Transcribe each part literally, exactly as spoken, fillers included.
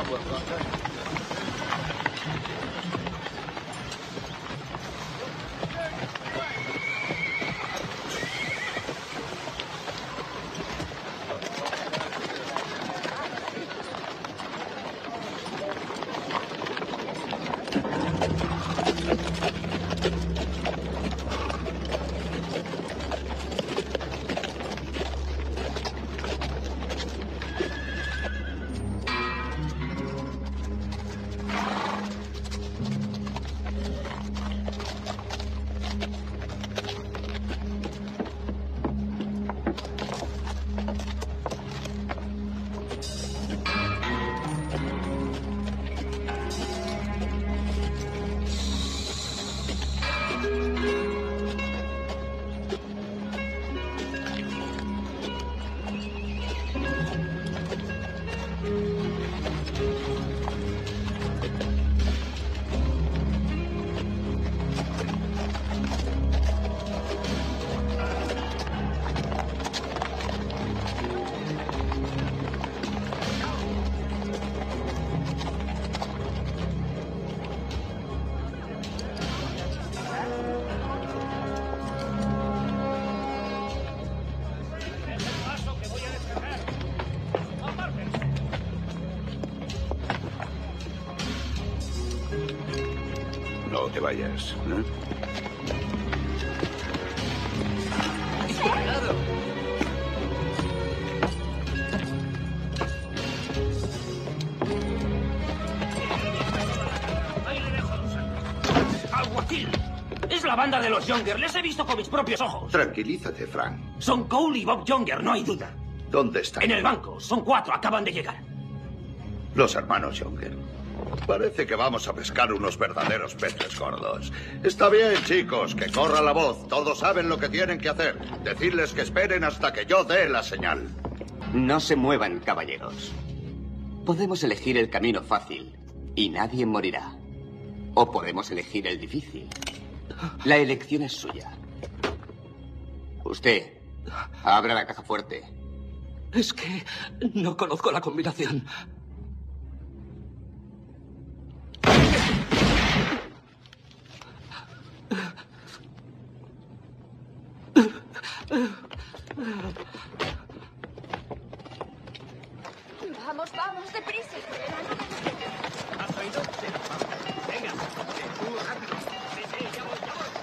No te vayas, ¿eh? ¡Alguacil! Es la banda de los Younger. Les he visto con mis propios ojos. Tranquilízate, Frank. Son Cole y Bob Younger, no hay duda. ¿Dónde están? En el banco. Son cuatro. Acaban de llegar. Los hermanos Younger. Parece que vamos a pescar unos verdaderos peces gordos. Está bien, chicos, que corra la voz. Todos saben lo que tienen que hacer. Decirles que esperen hasta que yo dé la señal. No se muevan, caballeros. Podemos elegir el camino fácil y nadie morirá. O podemos elegir el difícil. La elección es suya. Usted, abra la caja fuerte. Es que no conozco la combinación. Vamos, vamos, deprisa. ¿Has oído? Sí, vamos. Venga, tú rápido. Sí, sí, ya voy, ya voy.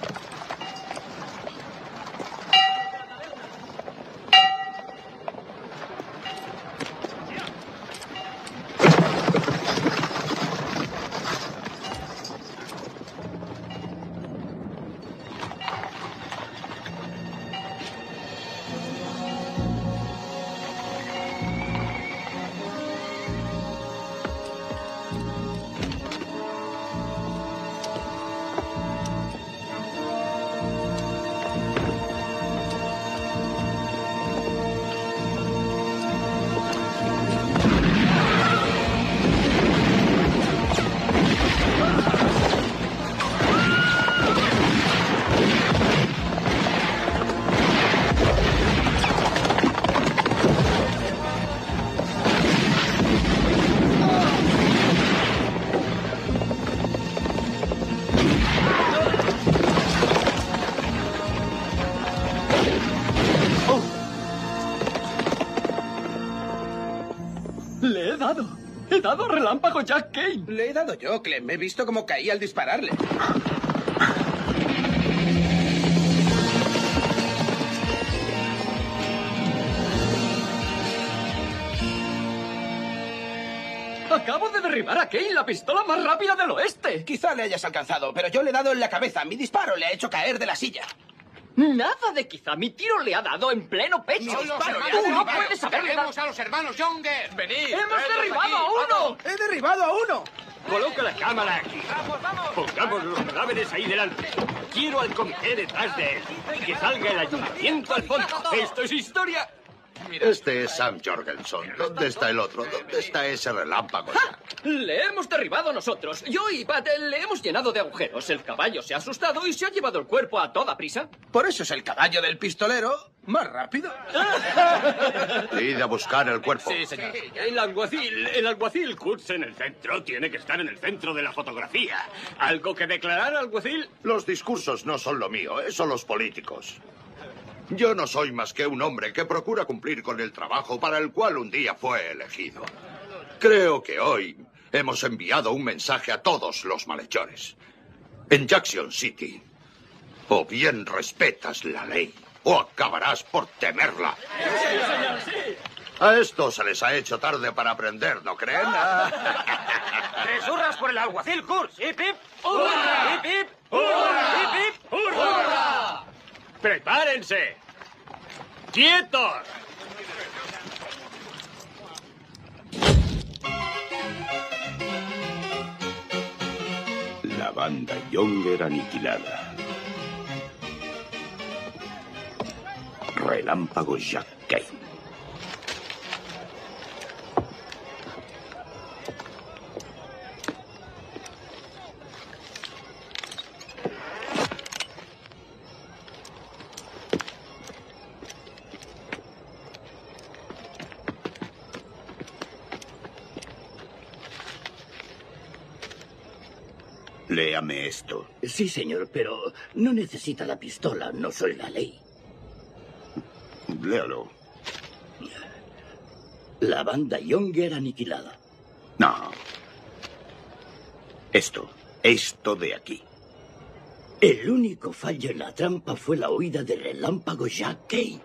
Le he dado. He dado relámpago Jack Kane. Le he dado yo, Clem. He visto cómo caía al dispararle. Acabo de derribar a Kane, la pistola más rápida del oeste. Quizá le hayas alcanzado, pero yo le he dado en la cabeza. Mi disparo le ha hecho caer de la silla. Nada de quizá. Mi tiro le ha dado en pleno pecho. Son los hermanos Tú no Younger. puedes haberle dado. ¡Tenemos a los hermanos Younger! ¡Venid! ¡Hemos derribado a uno! ¡He derribado a uno! Coloca la cámara aquí. ¡Vamos, vamos! Pongamos los cadáveres ahí delante. Quiero al comité detrás de él. Y que salga el ayuntamiento al fondo. ¡Esto es historia! Este es Sam Jorgensen. ¿Dónde está el otro? ¿Dónde está ese relámpago? ¡Ja! Le hemos derribado nosotros. Yo y Pat eh, le hemos llenado de agujeros. El caballo se ha asustado y se ha llevado el cuerpo a toda prisa. Por eso es el caballo del pistolero más rápido. Id a buscar el cuerpo. Sí, señor. El alguacil, el alguacil Kurtz en el centro tiene que estar en el centro de la fotografía. ¿Algo que declarar, alguacil? Los discursos no son lo mío, eso los políticos. Yo no soy más que un hombre que procura cumplir con el trabajo para el cual un día fue elegido. Creo que hoy hemos enviado un mensaje a todos los malhechores. En Jackson City, o bien respetas la ley, o acabarás por temerla. Sí, señor, sí. A estos se les ha hecho tarde para aprender, ¿no creen? ¡Tres hurras por el alguacil Kurtz! ¡Hip, hip! ¡Hurra! ¡Hip, hip! ¡Hurra! ¡Hip, hip! ¡Hurra! ¡Prepárense! ¡Quietos! La banda Younger aniquilada. Relámpago Jack Kane. Léame esto. Sí, señor, pero no necesita la pistola, no soy la ley. Léalo. La banda Younger aniquilada. No. Esto. Esto de aquí. El único fallo en la trampa fue la huida del relámpago Jack Kane.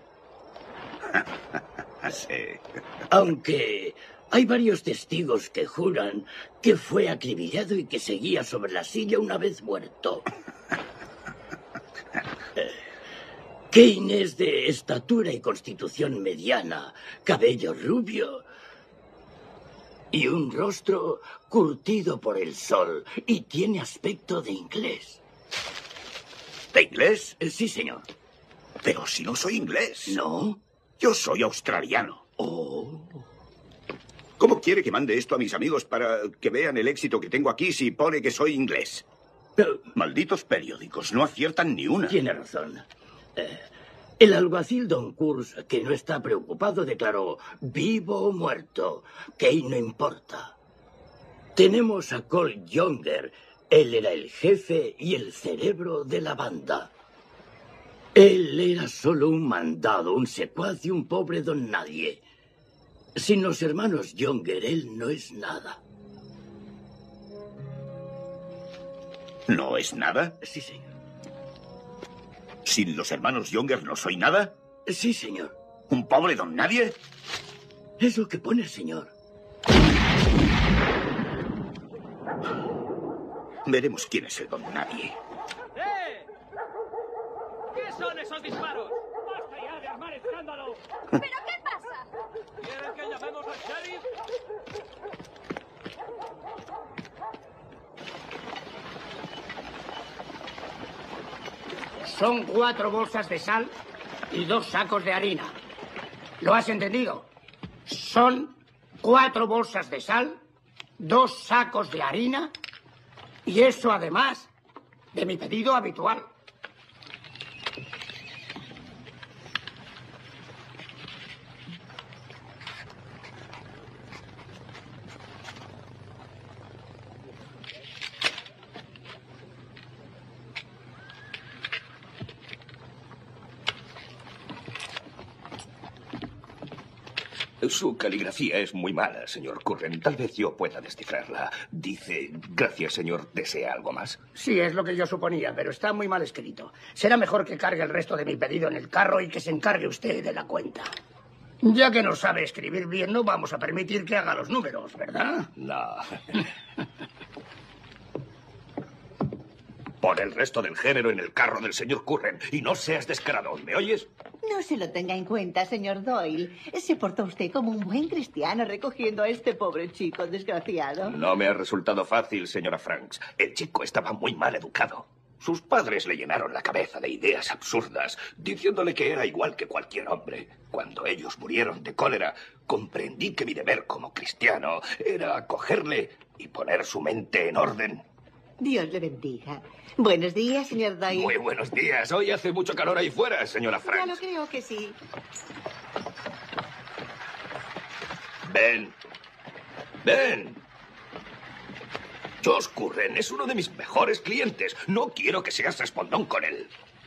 Sí. Aunque hay varios testigos que juran que fue acribillado y que seguía sobre la silla una vez muerto. Eh, Kane es de estatura y constitución mediana, cabello rubio y un rostro curtido por el sol, y tiene aspecto de inglés. ¿De inglés? Eh, Sí, señor. Pero si no soy inglés. ¿No? Yo soy australiano. Oh. ¿Cómo quiere que mande esto a mis amigos para que vean el éxito que tengo aquí si pone que soy inglés? Pero Malditos periódicos, no aciertan ni una. tiene razón. Eh, el alguacil Don Kurz, que no está preocupado, declaró vivo o muerto. Kane no importa. Tenemos a Cole Younger. Él era el jefe y el cerebro de la banda. Él era solo un mandado, un secuaz y un pobre don nadie. Sin los hermanos Younger, él no es nada. ¿No es nada? Sí, señor. ¿Sin los hermanos Younger no soy nada? Sí, señor. ¿Un pobre don nadie? Es lo que pone el señor. Veremos quién es el don nadie. ¡Eh! ¿Qué son esos disparos? ¡Basta ya de armar escándalo! ¿Pero qué pasa? ¿Quieren que llamemos al sheriff? Son cuatro bolsas de sal y dos sacos de harina. ¿Lo has entendido? Son cuatro bolsas de sal, dos sacos de harina y eso además de mi pedido habitual. Su caligrafía es muy mala, señor Curren. Tal vez yo pueda descifrarla. Dice, gracias, señor, ¿desea algo más? Sí, es lo que yo suponía, pero está muy mal escrito. Será mejor que cargue el resto de mi pedido en el carro y que se encargue usted de la cuenta. Ya que no sabe escribir bien, no vamos a permitir que haga los números, ¿verdad? No. Pon el resto del género en el carro del señor Curren y no seas descarado, ¿me oyes? No se lo tenga en cuenta, señor Doyle. Se portó usted como un buen cristiano recogiendo a este pobre chico desgraciado. No me ha resultado fácil, señora Franks. El chico estaba muy mal educado. Sus padres le llenaron la cabeza de ideas absurdas, diciéndole que era igual que cualquier hombre. Cuando ellos murieron de cólera, comprendí que mi deber como cristiano era acogerle y poner su mente en orden. Dios le bendiga. Buenos días, señor Doyle. Muy buenos días. Hoy hace mucho calor ahí fuera, señora Ya Frank. lo creo que sí. Ven. Ven. Josh Curren es uno de mis mejores clientes. No quiero que seas respondón con él.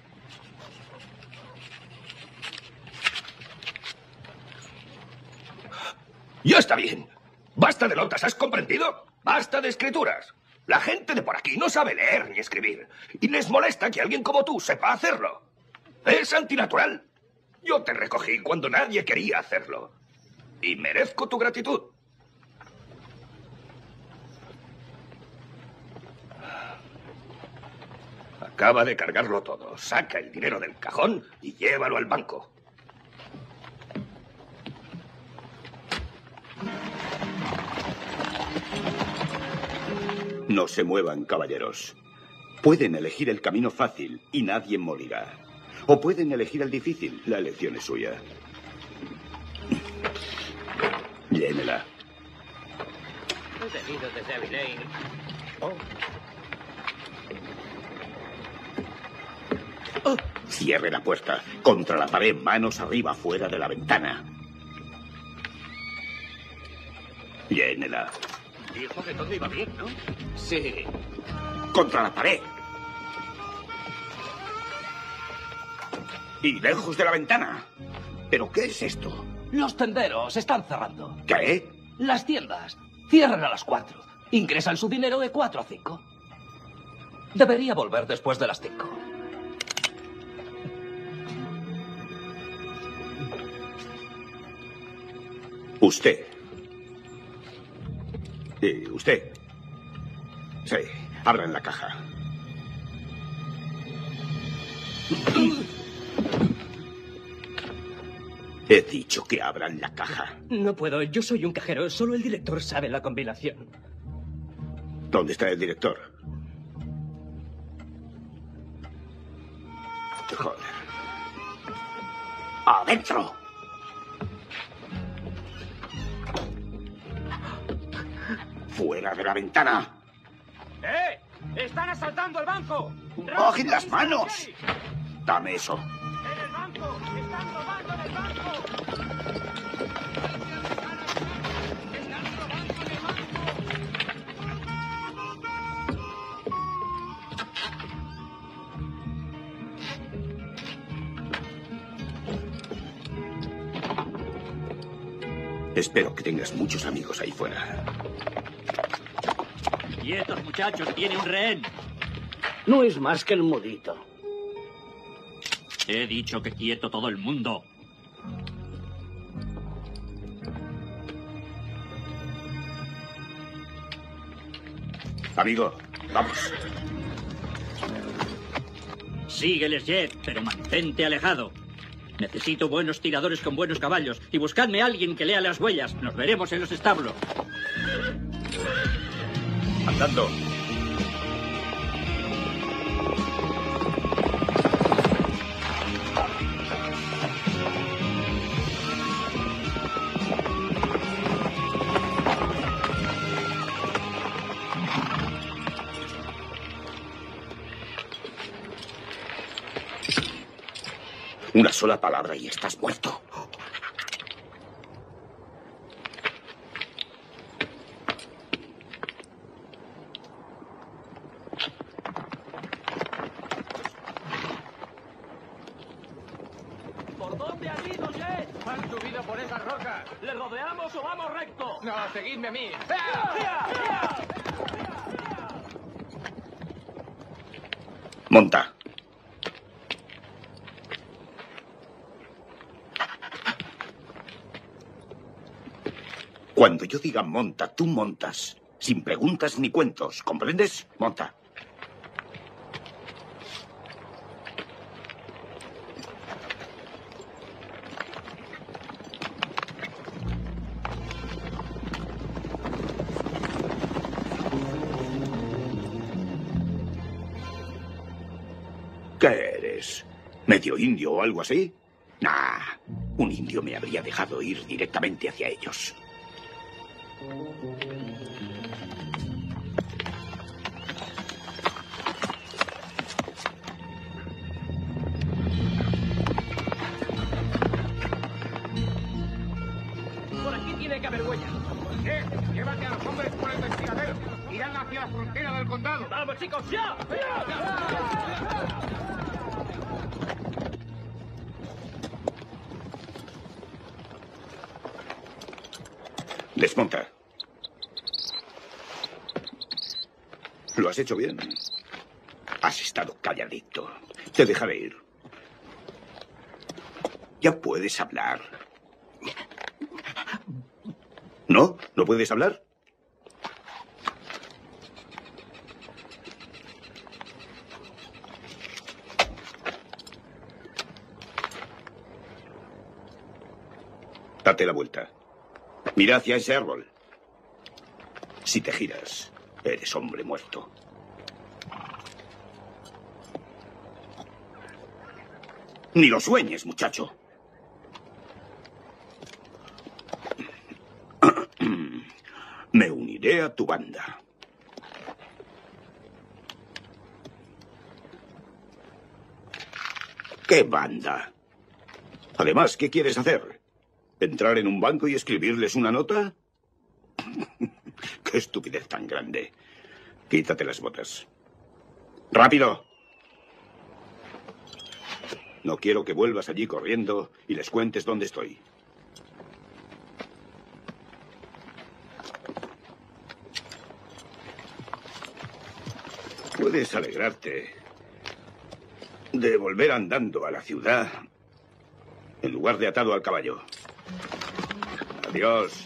Ya está bien. Basta de notas, ¿has comprendido? Basta de escrituras. La gente de por aquí no sabe leer ni escribir. Y les molesta que alguien como tú sepa hacerlo. Es antinatural. Yo te recogí cuando nadie quería hacerlo. Y merezco tu gratitud. Acaba de cargarlo todo. Saca el dinero del cajón y llévalo al banco. No se muevan, caballeros. Pueden elegir el camino fácil y nadie morirá. O pueden elegir el difícil. La elección es suya. Llénela. He venido desde Abilene. Oh. Oh. Cierre la puerta. Contra la pared, manos arriba, fuera de la ventana. Llénela. Dijo que todo iba bien, ¿no? Sí. Contra la pared. Y lejos de la ventana. ¿Pero qué es esto? Los tenderos están cerrando. ¿Qué? Las tiendas cierran a las cuatro. Ingresan su dinero de cuatro a cinco. Debería volver después de las cinco. Usted. ¿Y usted? Sí, abran la caja. He dicho que abran la caja. No puedo, yo soy un cajero. Solo el director sabe la combinación. ¿Dónde está el director? Joder. ¡Adentro! ¡Fuera de la ventana! ¡Eh! ¡Están asaltando el banco! ¡Bajen las manos! Dame eso. ¡En el banco! ¡Están robando en el banco! ¡Están robando en el banco! Espero que tengas muchos amigos ahí fuera. ¡Quietos, muchachos! ¡Tiene un rehén! No es más que el modito. He dicho que quieto todo el mundo. Amigo, vamos. Sígueles, Jet, pero mantente alejado. Necesito buenos tiradores con buenos caballos. Y buscadme a alguien que lea las huellas. Nos veremos en los establos. Andando. Una sola palabra y estás muerto. ¿Por dónde han ido, Jet? Han subido por esas rocas. ¿Le rodeamos o vamos recto? No, seguidme a mí. Monta. Cuando yo diga monta, tú montas. Sin preguntas ni cuentos. ¿Comprendes? Monta. eres? ¿Medio indio o algo así? Nah, un indio me habría dejado ir directamente hacia ellos. Por aquí tiene que haber huellas. ¿Qué? Llévate a los hombres por el desfiladero. Irán hacia la frontera del condado. ¡Vamos, chicos, ya! Desmonta. Lo has hecho bien. Has estado calladito. Te dejaré ir. Ya puedes hablar. ¿No? ¿No puedes hablar? Date la vuelta. Mira hacia ese árbol. Si te giras, eres hombre muerto. Ni lo sueñes, muchacho. Me uniré a tu banda. ¿Qué banda? Además, ¿qué quieres hacer? ¿Entrar en un banco y escribirles una nota? ¡Qué estupidez tan grande! Quítate las botas. ¡Rápido! No quiero que vuelvas allí corriendo y les cuentes dónde estoy. Puedes alegrarte de volver andando a la ciudad en lugar de atado al caballo. Adiós.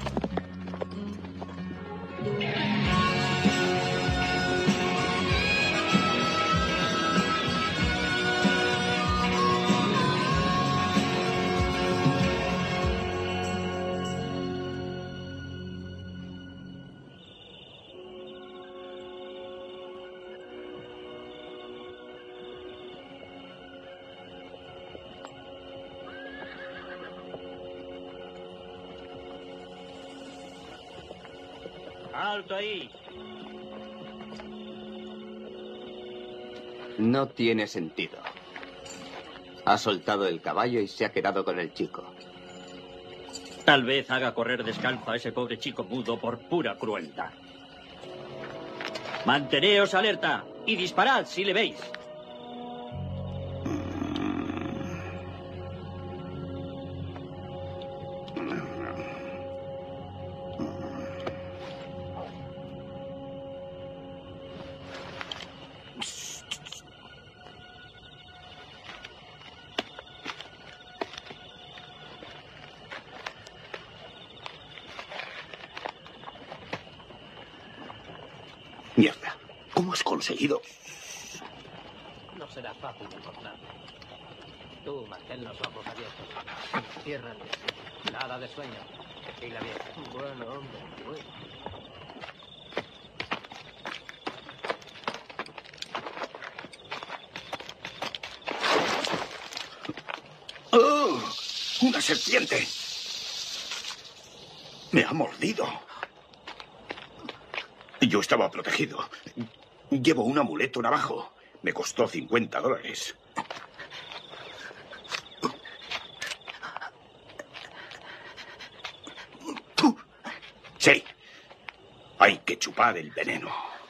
¡Alto ahí! No tiene sentido. Ha soltado el caballo y se ha quedado con el chico. Tal vez haga correr descalzo a ese pobre chico mudo por pura crueldad. Manteneos alerta y disparad si le veis. Mierda. ¿Cómo has conseguido? No será fácil encontrarlo. Tú mantén los ojos abiertos. Ciérralos. Nada de sueño. Dila bien. Bueno, hombre, bueno. ¡Oh! ¡Una serpiente! Me ha mordido. Yo estaba protegido. Llevo un amuleto navajo. Me costó cincuenta dólares. Sí. Hay que chupar el veneno.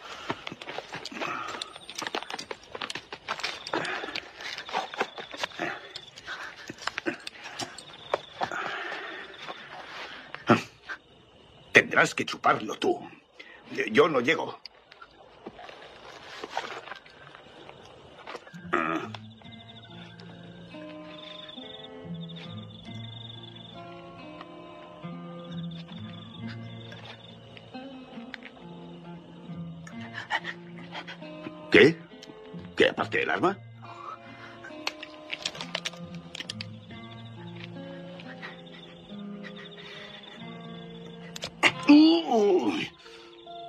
Tendrás que chuparlo tú. Yo no llego. ¿Qué? ¿Qué aparte del arma? Uy.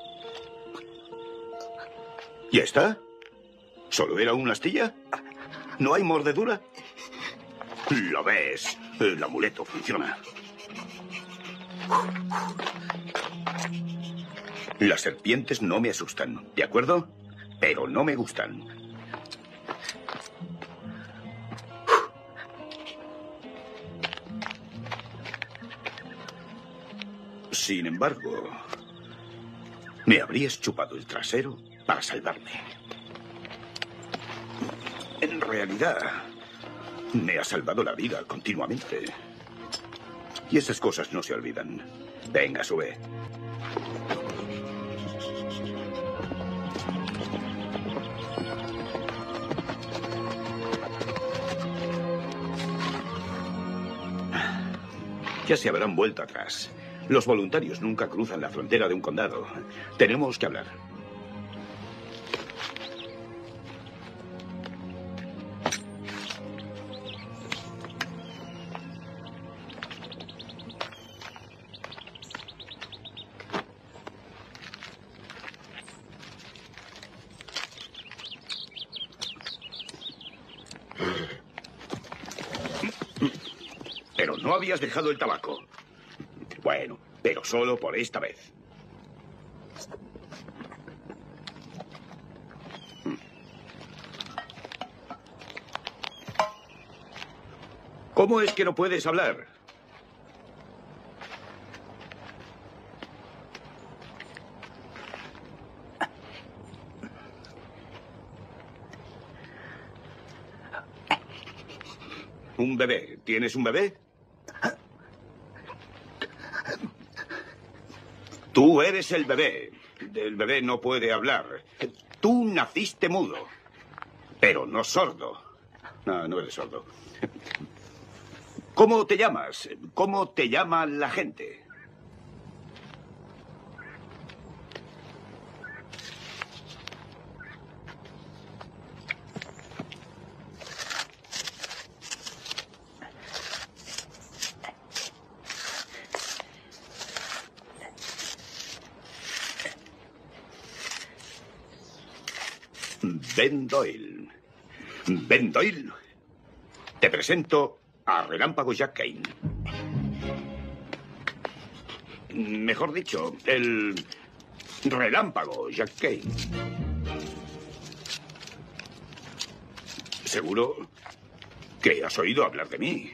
¿Ya está? ¿Solo era una astilla? ¿No hay mordedura? Lo ves. El amuleto funciona. Las serpientes no me asustan, ¿de acuerdo? Pero no me gustan. Sin embargo, me habrías chupado el trasero para salvarme. En realidad, me has salvado la vida continuamente. Y esas cosas no se olvidan. Venga, sube. Ya se habrán vuelto atrás. Los voluntarios nunca cruzan la frontera de un condado. Tenemos que hablar. Pero no habías dejado el tabaco. Bueno, pero solo por esta vez. ¿Cómo es que no puedes hablar? Un bebé. ¿Tienes un bebé? Tú eres el bebé. El bebé no puede hablar. Tú naciste mudo, pero no sordo. No, no eres sordo. ¿Cómo te llamas? ¿Cómo te llama la gente? Ben Doyle. Ben Doyle. Te presento a Relámpago Jack Kane. Mejor dicho, el Relámpago Jack Kane. Seguro que has oído hablar de mí.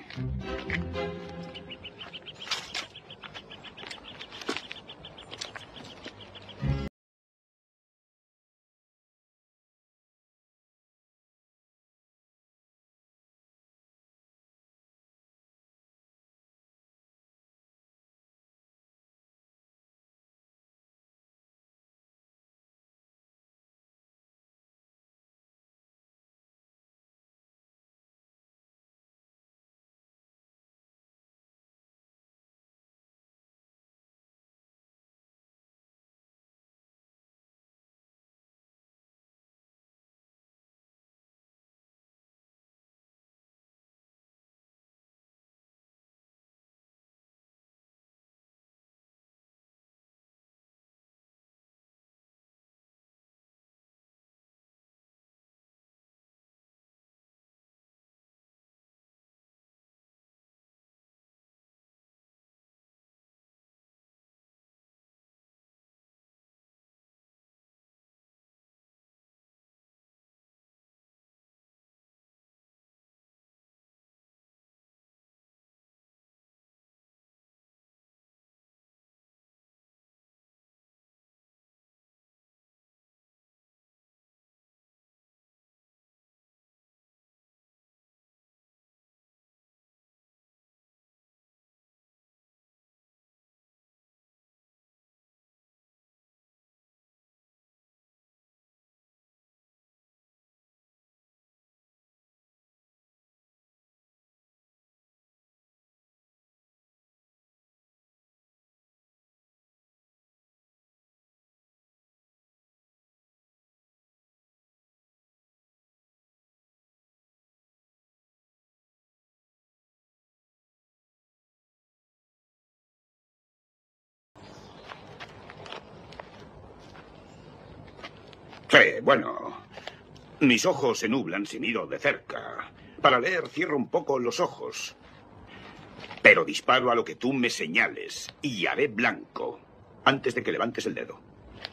Sí, bueno. Mis ojos se nublan si miro de cerca. Para leer cierro un poco los ojos. Pero disparo a lo que tú me señales y haré blanco antes de que levantes el dedo.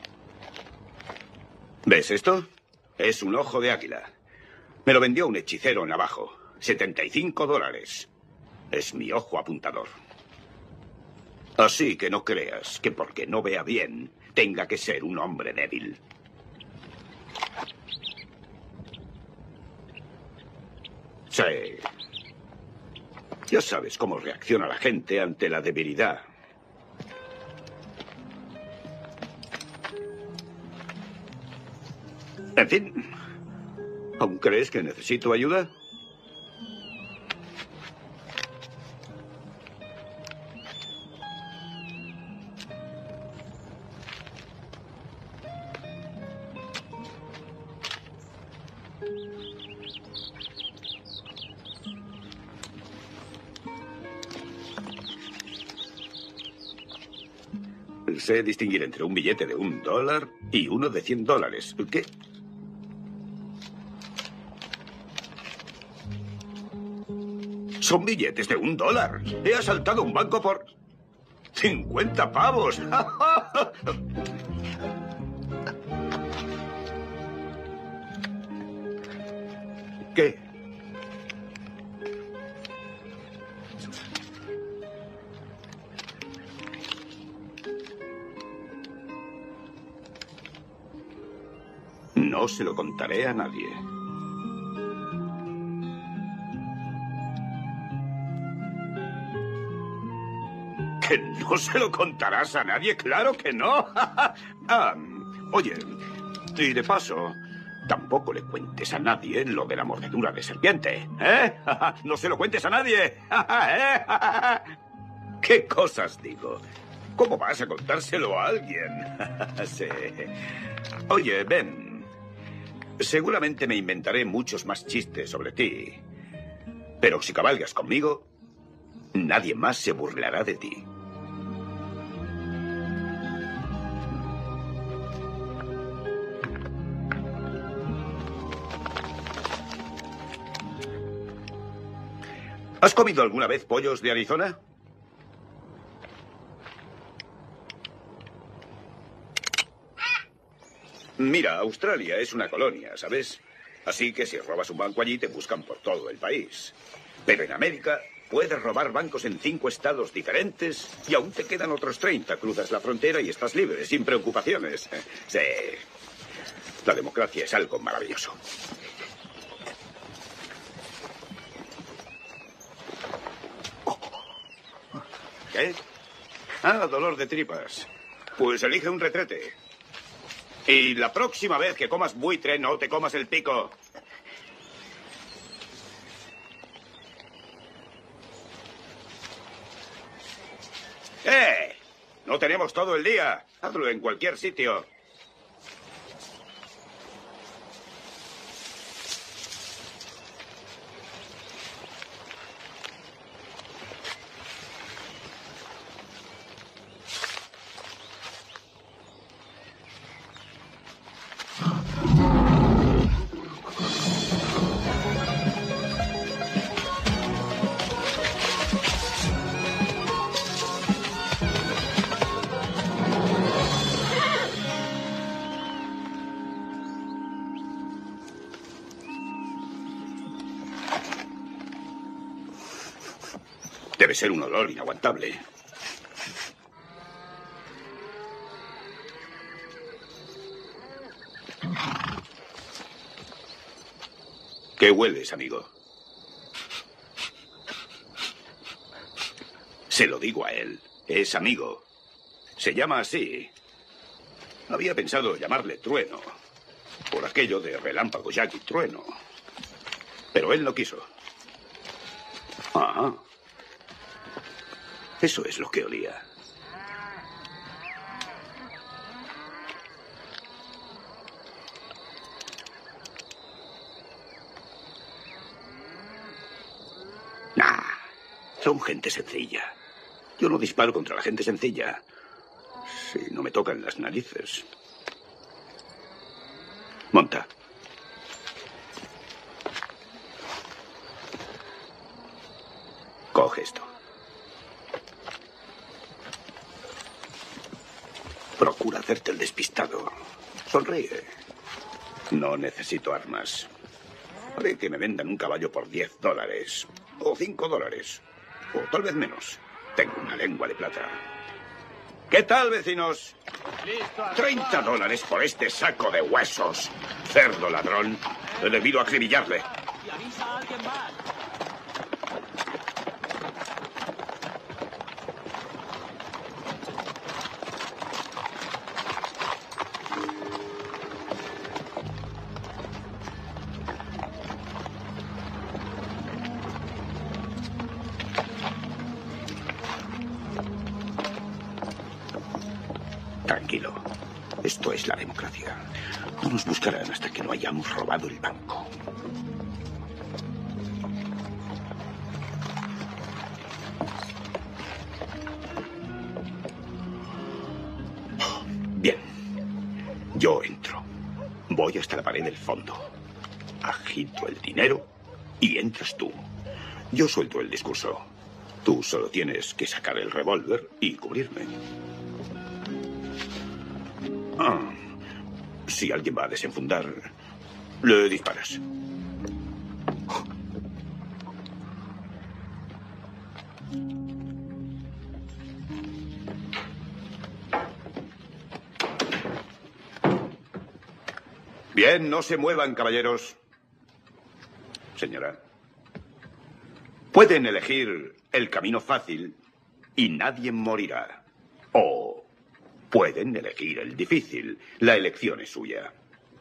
¿Ves esto? Es un ojo de águila. Me lo vendió un hechicero navajo. setenta y cinco dólares. Es mi ojo apuntador. Así que no creas que porque no vea bien tenga que ser un hombre débil. Sí. Ya sabes cómo reacciona la gente ante la debilidad. En fin, ¿aún crees que necesito ayuda? Sé distinguir entre un billete de un dólar y uno de cien dólares. ¿Qué? Son billetes de un dólar. He asaltado un banco por cincuenta pavos. ¿Qué? No se lo contaré a nadie. ¿Que no se lo contarás a nadie? ¡Claro que no! ah, oye, y de paso, tampoco le cuentes a nadie lo de la mordedura de serpiente, ¿eh? ¡No se lo cuentes a nadie! ¿Eh? ¿Qué cosas digo? ¿Cómo vas a contárselo a alguien? Sí. Oye, Ben. Seguramente me inventaré muchos más chistes sobre ti. Pero si cabalgas conmigo, nadie más se burlará de ti. ¿Has comido alguna vez pollos de Arizona? Mira, Australia es una colonia, ¿sabes? Así que si robas un banco allí, te buscan por todo el país. Pero en América, puedes robar bancos en cinco estados diferentes y aún te quedan otros treinta. Cruzas la frontera y estás libre, sin preocupaciones. Sí. La democracia es algo maravilloso. ¿Qué? Ah, dolor de tripas. Pues elige un retrete. Y la próxima vez que comas buitre, no te comas el pico. ¡Eh! No tenemos todo el día. Hazlo en cualquier sitio. Debe ser un olor inaguantable. ¿Qué hueles, amigo? Se lo digo a él. Es amigo. Se llama así. Había pensado llamarle Trueno, por aquello de relámpago, Jack y Trueno. Pero él no quiso. Ah. Eso es lo que olía. Nah, son gente sencilla. Yo no disparo contra la gente sencilla. Si no me tocan las narices. Monta. Coge esto. Procura hacerte el despistado. Sonríe. No necesito armas. Haré que me vendan un caballo por diez dólares. O cinco dólares. O tal vez menos. Tengo una lengua de plata. ¿Qué tal, vecinos? Treinta dólares por este saco de huesos. Cerdo ladrón. He debido acribillarle. Y avisa a alguien más. Tranquilo. Esto es la democracia. No nos buscarán hasta que no hayamos robado el banco. Bien. Yo entro. Voy hasta la pared del fondo. Agito el dinero y entras tú. Yo suelto el discurso. Tú solo tienes que sacar el revólver y cubrirme. Ah, si alguien va a desenfundar, le disparas. Bien, no se muevan, caballeros. Señora, pueden elegir el camino fácil y nadie morirá. O pueden elegir el difícil. La elección es suya.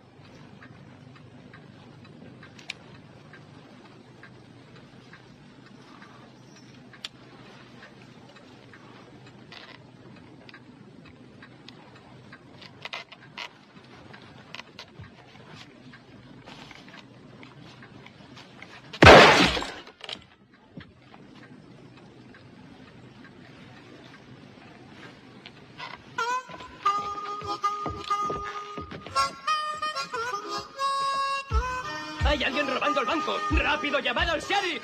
¡Hay alguien robando el banco! ¡Rápido, llamad al sheriff!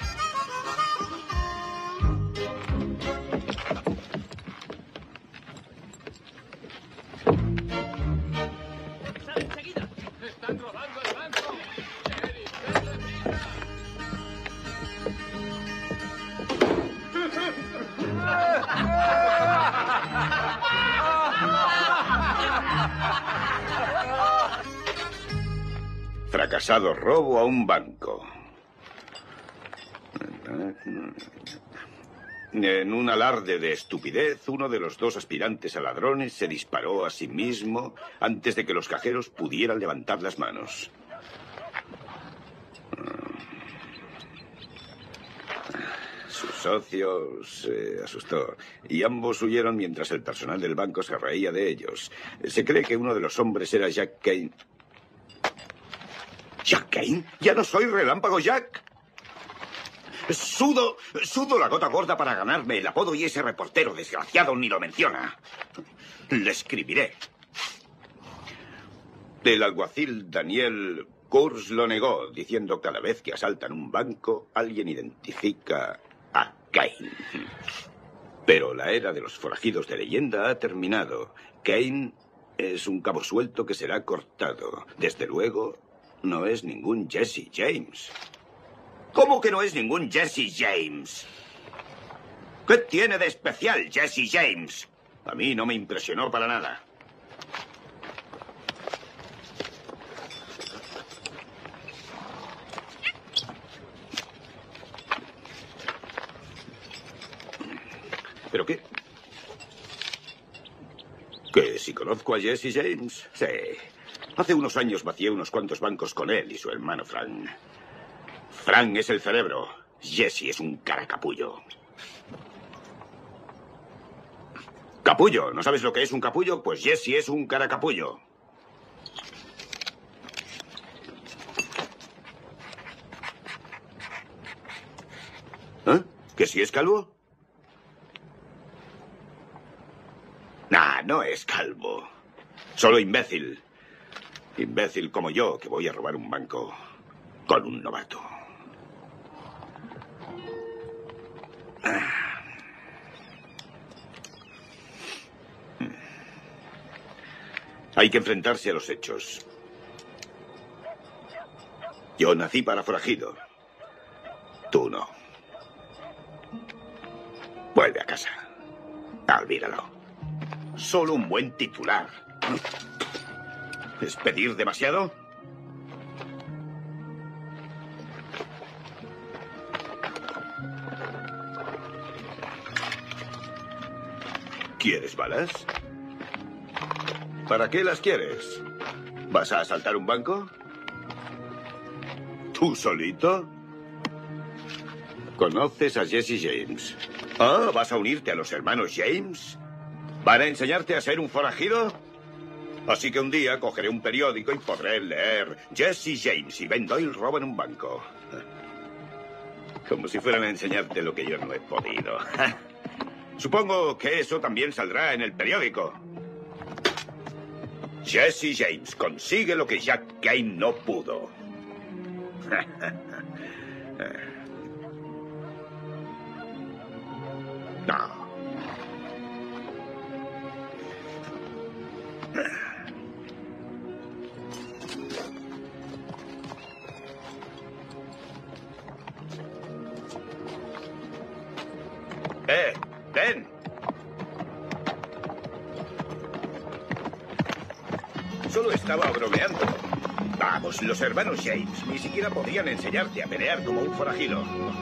¡Sal enseguida! ¡Están robando el banco! ¡Sheriff, ven deprisa! Fracasado robo a un banco. En un alarde de estupidez, uno de los dos aspirantes a ladrones se disparó a sí mismo antes de que los cajeros pudieran levantar las manos. Su socio se asustó y ambos huyeron mientras el personal del banco se reía de ellos. Se cree que uno de los hombres era Jack Kane. ¿Jack Kane? ¿Ya no soy Relámpago Jack? Sudo, sudo la gota gorda para ganarme el apodo y ese reportero desgraciado ni lo menciona. Le escribiré. El alguacil Daniel Kurz lo negó, diciendo que cada vez que asaltan un banco, alguien identifica a Kane. Pero la era de los forajidos de leyenda ha terminado. Kane es un cabo suelto que será cortado. Desde luego, no es ningún Jesse James. ¿Cómo que no es ningún Jesse James? ¿Qué tiene de especial Jesse James? A mí no me impresionó para nada. ¿Pero qué? ¿Que si conozco a Jesse James? Sí. Hace unos años vacié unos cuantos bancos con él y su hermano Frank. Frank es el cerebro. Jesse es un caracapullo. Capullo. ¿No sabes lo que es un capullo? Pues Jesse es un caracapullo. ¿Eh? ¿Que si es calvo? Nah, no es calvo. Solo imbécil. Imbécil como yo, que voy a robar un banco con un novato. Hay que enfrentarse a los hechos. Yo nací para forajido. Tú no. Vuelve a casa. Olvídalo. Solo un buen titular. ¿Es pedir demasiado? ¿Quieres balas? ¿Para qué las quieres? ¿Vas a asaltar un banco? ¿Tú solito? ¿Conoces a Jesse James? Ah, ¿vas a unirte a los hermanos James? ¿Van a enseñarte a ser un forajido? Así que un día cogeré un periódico y podré leer Jesse James y Ben Doyle roban un banco. Como si fueran a enseñarte lo que yo no he podido. Supongo que eso también saldrá en el periódico. Jesse James consigue lo que Jack Kane no pudo. No. Eh, ven. Solo estaba bromeando. Vamos, los hermanos James ni siquiera podían enseñarte a pelear como un forajido.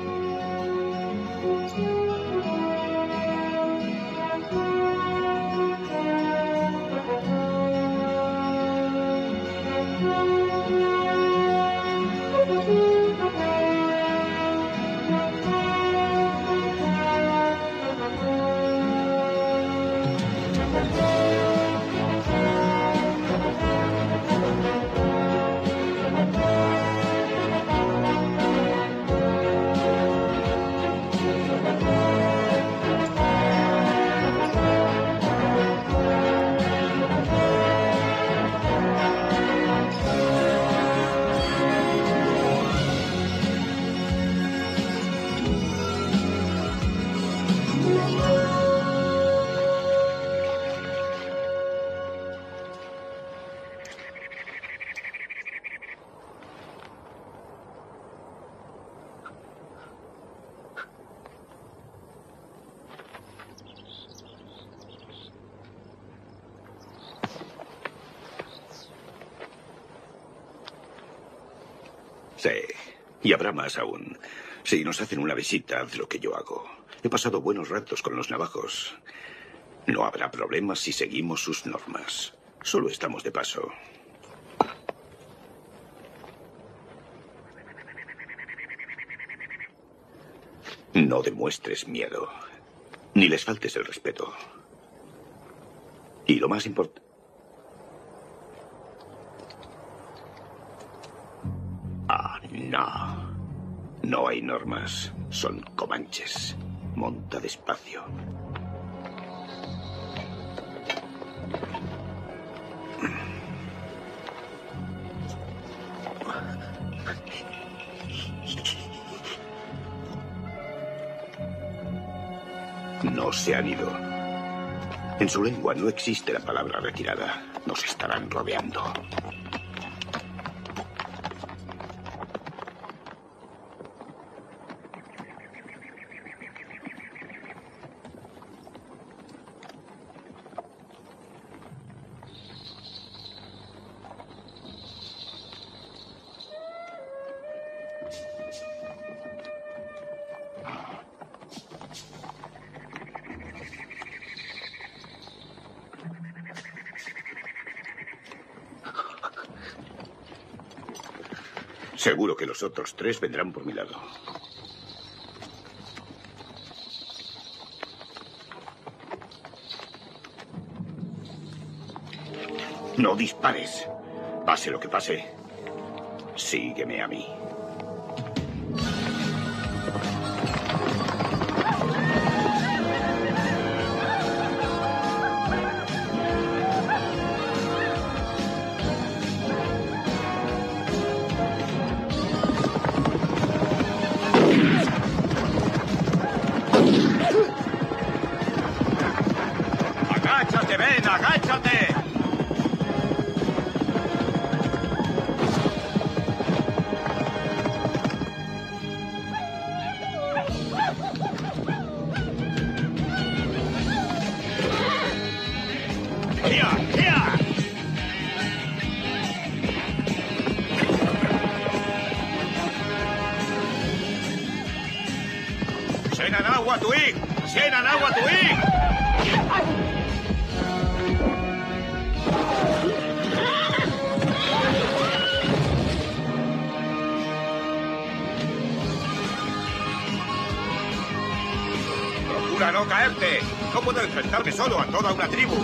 Sí, y habrá más aún. Si nos hacen una visita, haz lo que yo hago. He pasado buenos ratos con los navajos. No habrá problemas si seguimos sus normas. Solo estamos de paso. No demuestres miedo, ni les faltes el respeto. Y lo más importante... Ah, no. No hay normas. Son comanches. Monta despacio. No se han ido. En su lengua no existe la palabra retirada. Nos estarán rodeando. Seguro que los otros tres vendrán por mi lado. No dispares. Pase lo que pase. Sígueme a mí. ¡Ya! ¡Ya! ¡Senanagua Twig! ¡Senanagua Twig! ¡Procura no caerte! No puedo enfrentarme solo a toda una tribu.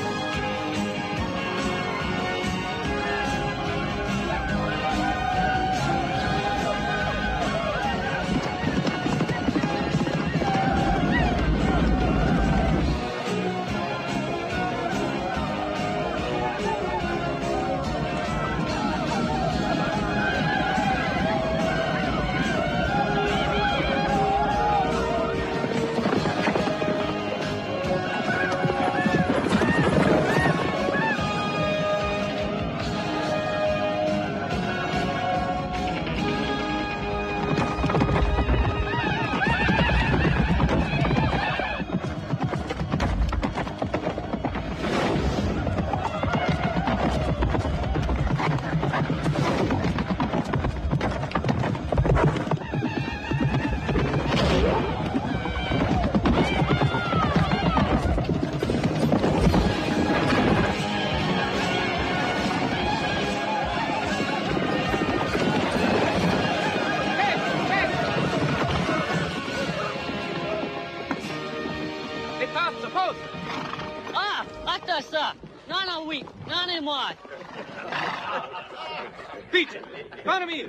Ah, attends ça. Non, non, oui. Non, et moi. Peter, Panamir.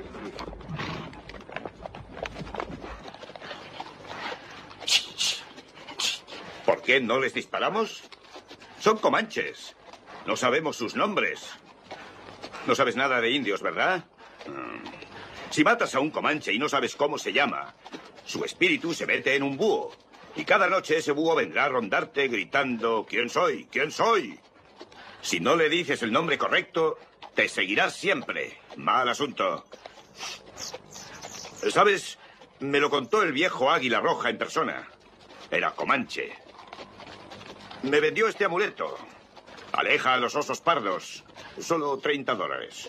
¿Por qué no les disparamos? Son comanches. No sabemos sus nombres. No sabes nada de indios, ¿verdad? Si matas a un comanche y no sabes cómo se llama, su espíritu se mete en un búho. Y cada noche ese búho vendrá a rondarte gritando, ¿quién soy? ¿Quién soy? Si no le dices el nombre correcto, te seguirá siempre. Mal asunto. ¿Sabes? Me lo contó el viejo Águila Roja en persona. Era comanche. Me vendió este amuleto. Aleja a los osos pardos. Solo treinta dólares.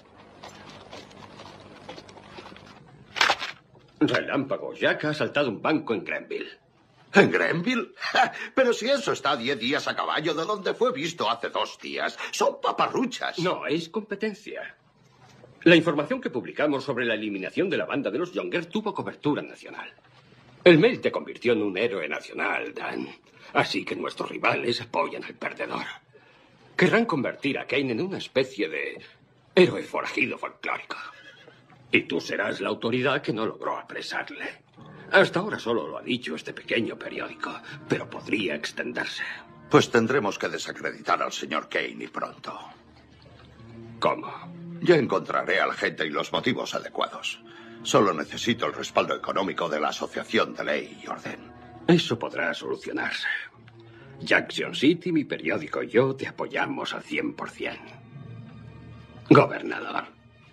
Relámpago, Jack ha asaltado un banco en Grenville. ¿En Grenville? Ja, pero si eso está a diez días a caballo de donde fue visto hace dos días. Son paparruchas. No, es competencia. La información que publicamos sobre la eliminación de la banda de los Younger tuvo cobertura nacional. El mail te convirtió en un héroe nacional, Dan. Así que nuestros rivales apoyan al perdedor. Querrán convertir a Kane en una especie de héroe forajido folclórico. Y tú serás la autoridad que no logró apresarle. Hasta ahora solo lo ha dicho este pequeño periódico, pero podría extenderse. Pues tendremos que desacreditar al señor Kane y pronto. ¿Cómo? Ya encontraré a la gente y los motivos adecuados. Solo necesito el respaldo económico de la Asociación de Ley y Orden. Eso podrá solucionarse. Jackson City, mi periódico y yo te apoyamos al cien por cien. Gobernador.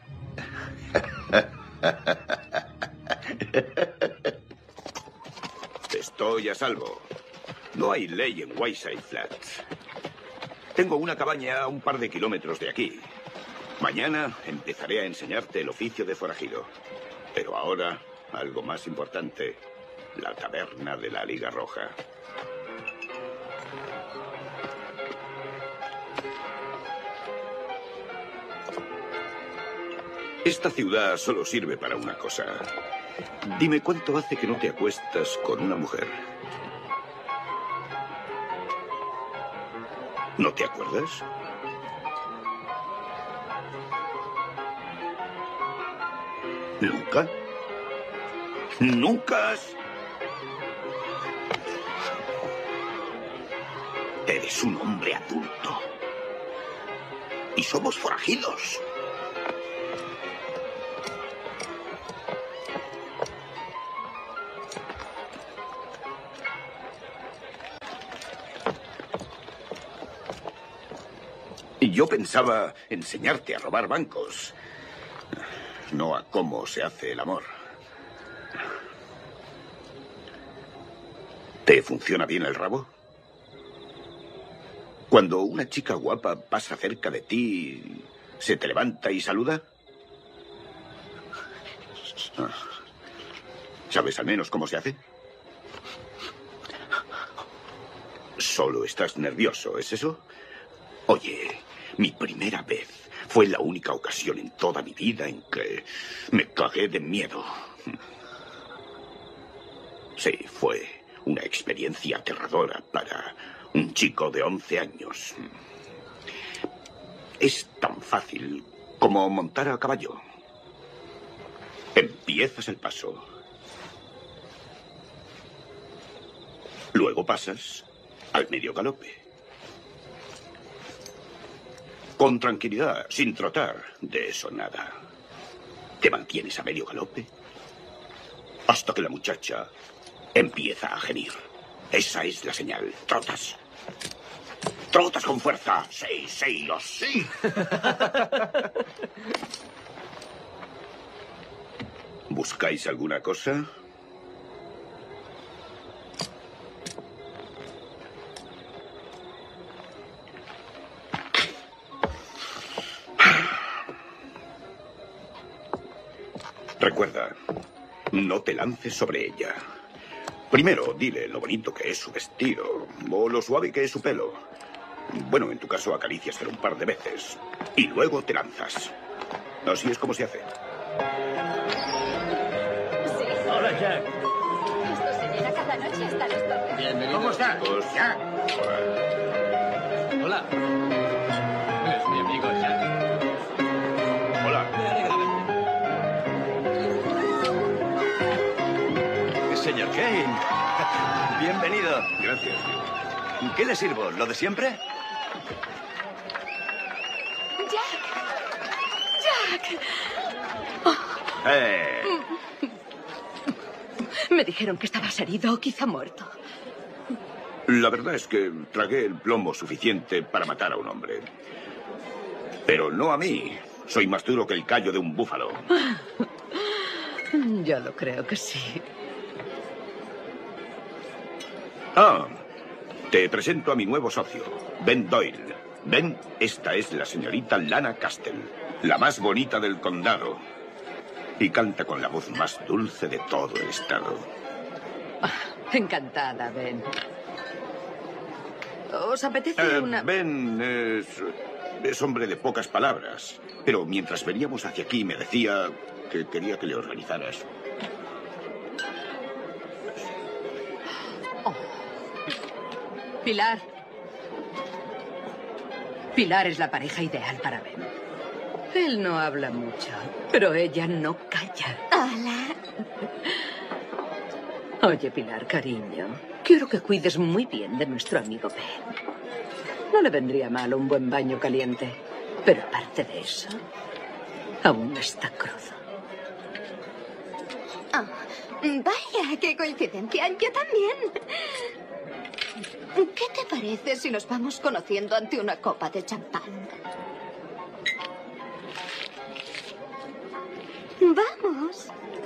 Estoy a salvo. No hay ley en Whiteside Flats. Tengo una cabaña a un par de kilómetros de aquí. Mañana empezaré a enseñarte el oficio de forajido. Pero ahora, algo más importante, la taberna de la Liga Roja. Esta ciudad solo sirve para una cosa. Dime cuánto hace que no te acuestas con una mujer. ¿No te acuerdas? ¿Nunca? ¿Nunca? Eres un hombre adulto. Y somos forajidos. Y yo pensaba enseñarte a robar bancos, no a cómo se hace el amor. ¿Te funciona bien el rabo? Cuando una chica guapa pasa cerca de ti, ¿se te levanta y saluda? Ah. ¿Sabes al menos cómo se hace? Solo estás nervioso, ¿es eso? Oye, mi primera vez fue la única ocasión en toda mi vida en que me cagué de miedo. Sí, fue una experiencia aterradora para un chico de once años. Es tan fácil como montar a caballo. Empiezas el paso. Luego pasas al medio galope. Con tranquilidad, sin trotar. De eso nada. Te mantienes a medio galope hasta que la muchacha empieza a gemir. Esa es la señal. Trotas. Trotas con fuerza. Sí, sí, los sí. ¿Buscáis alguna cosa? Recuerda, no te lances sobre ella. Primero, dile lo bonito que es su vestido, o lo suave que es su pelo. Bueno, en tu caso, acariciaselo un par de veces. Y luego te lanzas. Así es como se hace. Sí. Hola, Jack. Esto se llena cada noche hasta los topes. Bienvenido. ¿Cómo estás? Jack. Hola. Es mi amigo Jack. Hola. Me alegra verte. Señor Kane. Bienvenido. Gracias. ¿Qué le sirvo? ¿Lo de siempre? Jack. Jack. ¡Eh! Me dijeron que estabas herido o quizá muerto. La verdad es que tragué el plomo suficiente para matar a un hombre. Pero no a mí. Soy más duro que el callo de un búfalo. Yo lo creo que sí. Ah, te presento a mi nuevo socio, Ben Doyle. Ben, esta es la señorita Lana Castle, la más bonita del condado. Y canta con la voz más dulce de todo el estado. Encantada, Ben. ¿Os apetece Eh, una...? Ben es, es hombre de pocas palabras, pero mientras veníamos hacia aquí me decía que quería que le organizaras. Pilar. Pilar es la pareja ideal para Ben. Él no habla mucho, pero ella no calla. Hola. Oye, Pilar, cariño, quiero que cuides muy bien de nuestro amigo Ben. No le vendría mal un buen baño caliente, pero aparte de eso, aún está crudo. Oh, vaya, qué coincidencia. Yo también. ¿Qué te parece si nos vamos conociendo ante una copa de champán? Vamos.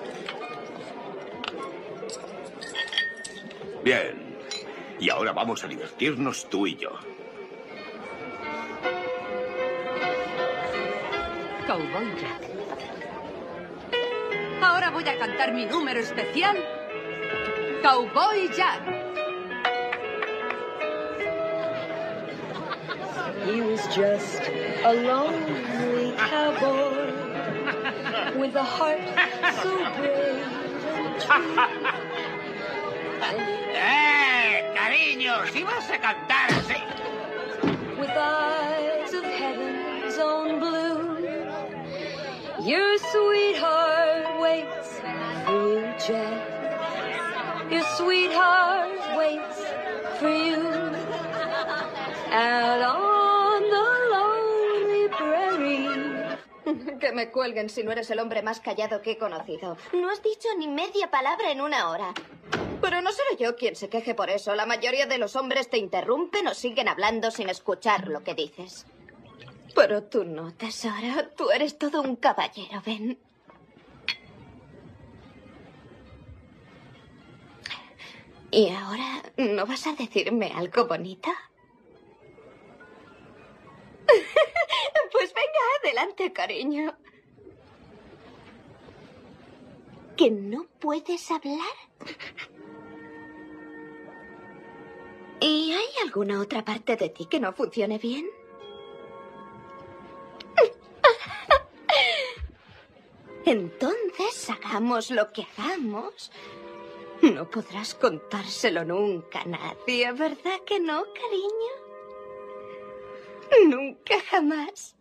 Bien. Y ahora vamos a divertirnos tú y yo. Cowboy Jack. Ahora voy a cantar mi número especial. Cowboy Jack. He was just a lonely cowboy with a heart so brave and true. ¡Eh, cariño! ¡Si vas a cantar así! With eyes of heaven's own blue, your sweetheart waits for you, Jack. Your sweetheart waits for you. Out on the lonely prairie. Que me cuelguen si no eres el hombre más callado que he conocido. No has dicho ni media palabra en una hora. Pero no seré yo quien se queje por eso. La mayoría de los hombres te interrumpen o siguen hablando sin escuchar lo que dices. Pero tú no, tesoro. Tú eres todo un caballero, Ben. ¿Y ahora no vas a decirme algo bonito? Adelante, cariño. ¿Que no puedes hablar? ¿Y hay alguna otra parte de ti que no funcione bien? Entonces, hagamos lo que hagamos. No podrás contárselo nunca a nadie, ¿verdad que no, cariño? Nunca jamás.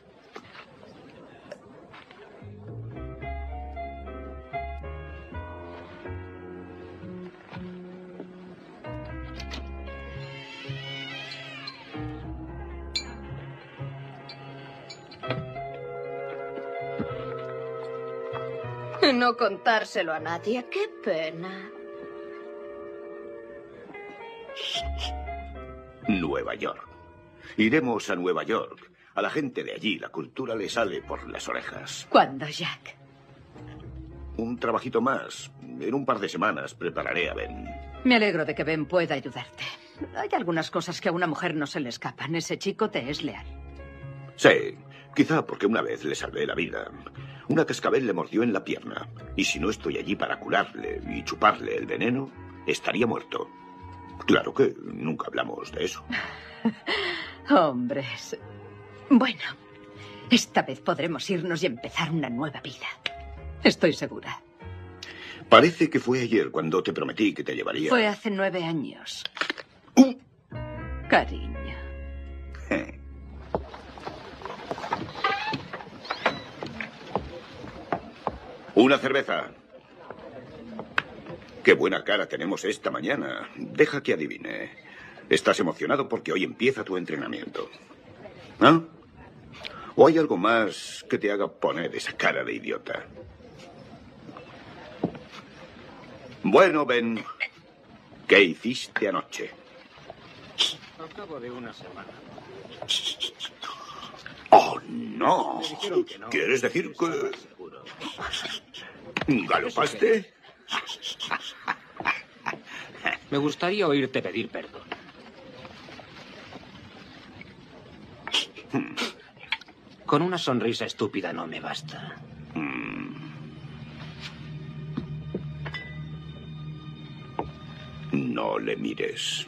No contárselo a nadie, qué pena. Nueva York. Iremos a Nueva York. A la gente de allí la cultura le sale por las orejas. ¿Cuándo, Jack? Un trabajito más. En un par de semanas prepararé a Ben. Me alegro de que Ben pueda ayudarte. Hay algunas cosas que a una mujer no se le escapan. Ese chico te es leal. Sí, quizá porque una vez le salvé la vida. Una cascabel le mordió en la pierna. Y si no estoy allí para curarle y chuparle el veneno, estaría muerto. Claro que nunca hablamos de eso. Hombres. Bueno, esta vez podremos irnos y empezar una nueva vida. Estoy segura. Parece que fue ayer cuando te prometí que te llevaría... Fue hace nueve años. Uh. Cariño. Una cerveza. Qué buena cara tenemos esta mañana. Deja que adivine. Estás emocionado porque hoy empieza tu entrenamiento. ¿No? ¿O hay algo más que te haga poner esa cara de idiota? Bueno, Ben, ¿qué hiciste anoche? Al cabo de una semana. ¡Oh, no! Que no. ¿Quieres decir que... ¿Galopaste? Me gustaría oírte pedir perdón. Con una sonrisa estúpida no me basta. No le mires.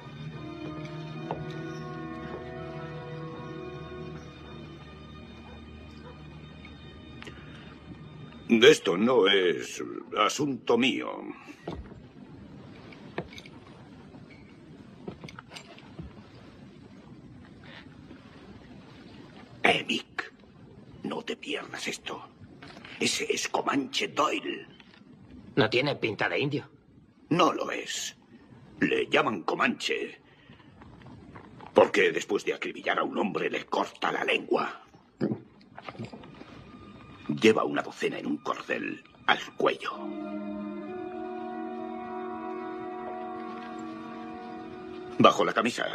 Esto no es asunto mío. Emic, no te pierdas esto. Ese es Comanche Doyle. ¿No tiene pinta de indio? No lo es. Le llaman Comanche porque después de acribillar a un hombre le corta la lengua. Lleva una docena en un cordel al cuello. Bajo la camisa.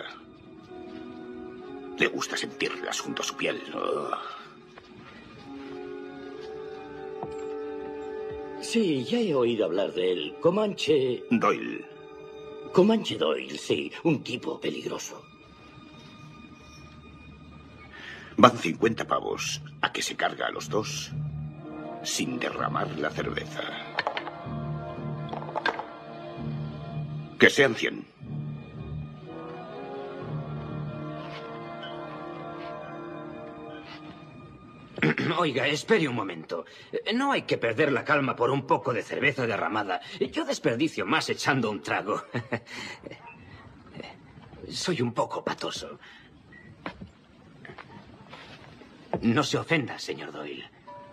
Le gusta sentirlas junto a su piel. Oh. Sí, ya he oído hablar de él. Comanche... Doyle. Comanche Doyle, sí. Un tipo peligroso. Van cincuenta pavos a que se carga a los dos sin derramar la cerveza. Que sean cien. Oiga, espere un momento. No hay que perder la calma por un poco de cerveza derramada. Yo desperdicio más echando un trago. Soy un poco patoso. No se ofenda, señor Doyle.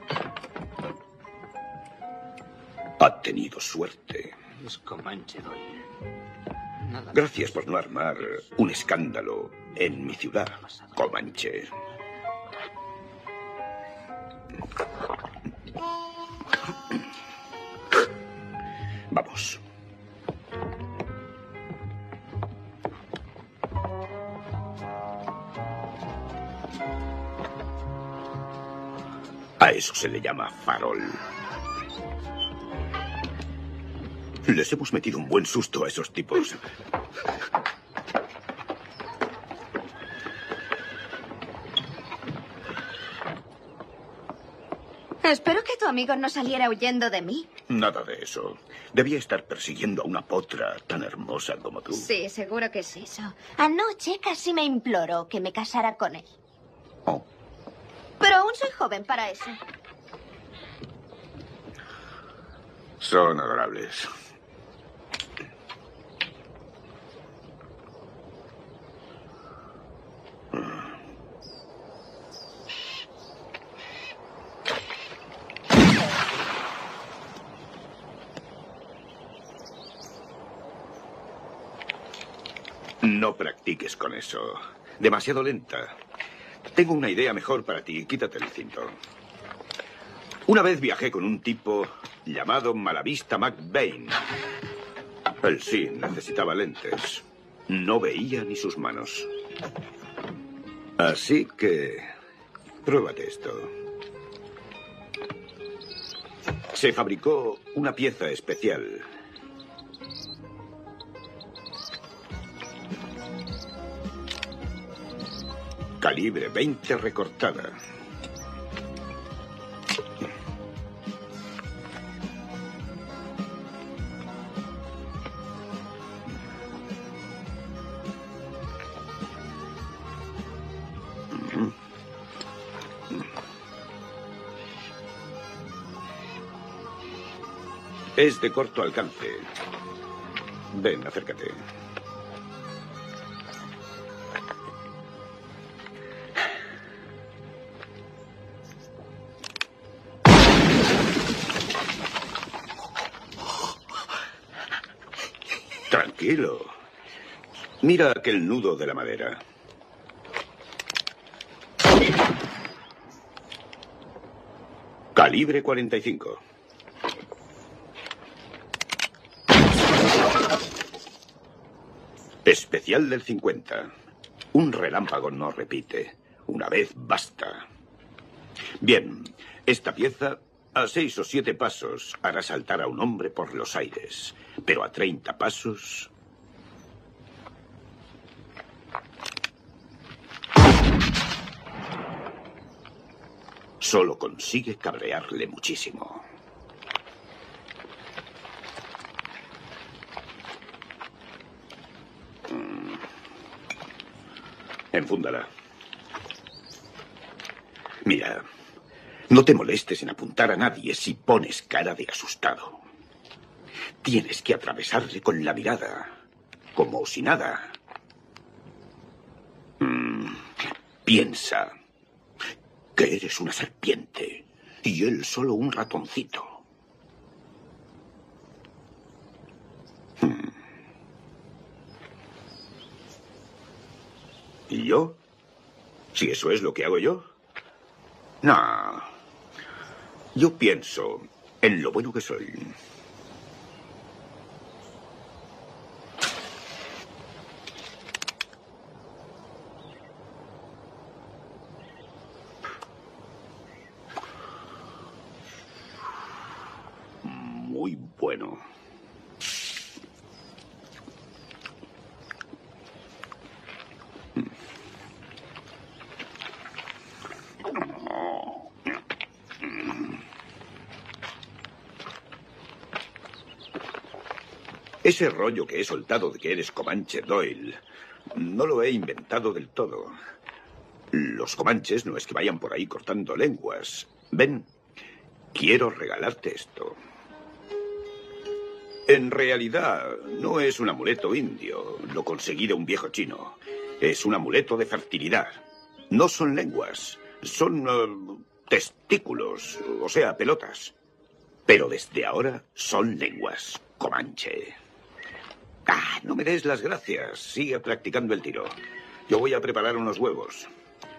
Ha tenido suerte. Es Comanche Doyle. Nada. Gracias por no armar un escándalo en mi ciudad, Comanche. Vamos. A eso se le llama farol. Les hemos metido un buen susto a esos tipos. Espero que tu amigo no saliera huyendo de mí. Nada de eso. Debía estar persiguiendo a una potra tan hermosa como tú. Sí, seguro que es eso. Anoche casi me imploró que me casara con él. Oh. Pero aún soy joven para eso. Son adorables. No practiques con eso. Demasiado lenta. Tengo una idea mejor para ti. Quítate el cinto. Una vez viajé con un tipo llamado Malavista McBain. Él sí necesitaba lentes. No veía ni sus manos. Así que... pruébate esto. Se fabricó una pieza especial. Calibre veinte recortada. Es de corto alcance. Ven, acércate. Tranquilo. Mira aquel nudo de la madera. Calibre cuarenta y cinco. Especial del cincuenta. Un relámpago no repite. Una vez basta. Bien, esta pieza a seis o siete pasos hará saltar a un hombre por los aires. Pero a treinta pasos... solo consigue cabrearle muchísimo. Enfúndala. Mira, no te molestes en apuntar a nadie si pones cara de asustado. Tienes que atravesarle con la mirada, como si nada. Mm, piensa que eres una serpiente y él solo un ratoncito. Hmm. ¿Y yo? Si eso es lo que hago yo. No. Yo pienso en lo bueno que soy. Muy bueno. Ese rollo que he soltado de que eres Comanche Doyle, no lo he inventado del todo. Los comanches no es que vayan por ahí cortando lenguas. Ven, quiero regalarte esto. En realidad, no es un amuleto indio. Lo conseguí de un viejo chino. Es un amuleto de fertilidad. No son lenguas, son uh, testículos, o sea, pelotas. Pero desde ahora son lenguas, Comanche. Ah, no me des las gracias. Sigue practicando el tiro. Yo voy a preparar unos huevos.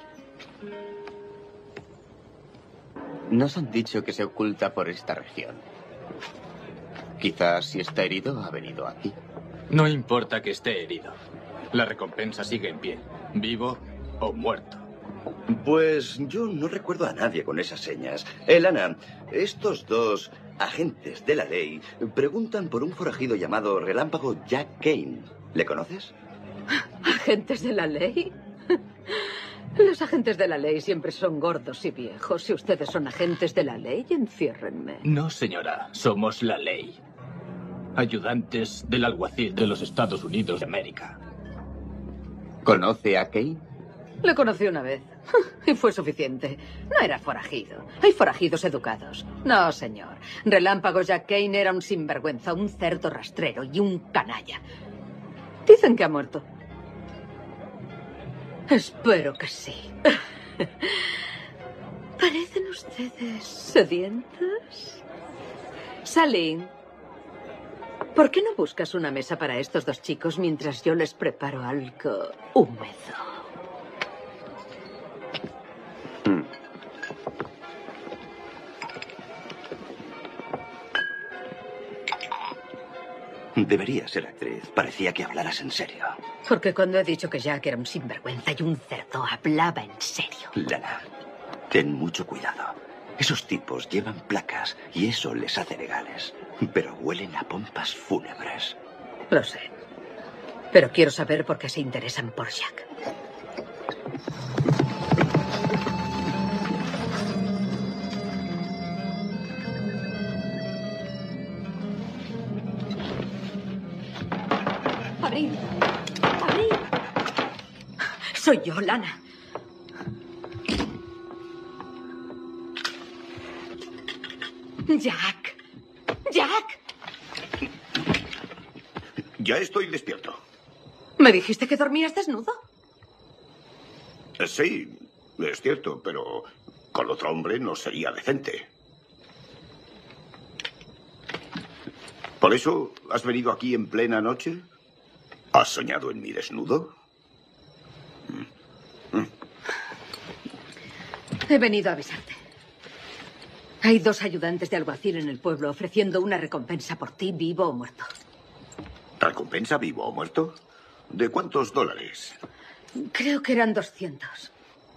Nos han dicho que se oculta por esta región. Quizás si está herido ha venido aquí. No importa que esté herido. La recompensa sigue en pie, vivo o muerto. Pues yo no recuerdo a nadie con esas señas. Elana, estos dos agentes de la ley preguntan por un forajido llamado Relámpago Jack Kane. ¿Le conoces? ¿Agentes de la ley? Los agentes de la ley siempre son gordos y viejos. Si ustedes son agentes de la ley, enciérrenme. No, señora. Somos la ley. Ayudantes del alguacil de los Estados Unidos de América. ¿Conoce a Kane? Le conocí una vez. Y fue suficiente. No era forajido. Hay forajidos educados. No, señor. Relámpago Jack Kane era un sinvergüenza, un cerdo rastrero y un canalla. Dicen que ha muerto. Espero que sí. ¿Parecen ustedes sedientos? Sally, ¿por qué no buscas una mesa para estos dos chicos mientras yo les preparo algo húmedo? Debería ser actriz. Parecía que hablaras en serio. Porque cuando he dicho que Jack era un sinvergüenza y un cerdo, hablaba en serio. Lana, ten mucho cuidado. Esos tipos llevan placas y eso les hace legales. Pero huelen a pompas fúnebres. Lo sé. Pero quiero saber por qué se interesan por Jack. Abrid. Abrid. Soy yo, Lana. Jack. Jack. Ya estoy despierto. ¿Me dijiste que dormías desnudo? Sí, es cierto, pero con otro hombre no sería decente. ¿Por eso has venido aquí en plena noche? ¿Has soñado en mi desnudo? He venido a avisarte. Hay dos ayudantes de alguacil en el pueblo ofreciendo una recompensa por ti, vivo o muerto. ¿Recompensa vivo o muerto? ¿De cuántos dólares? Creo que eran doscientos.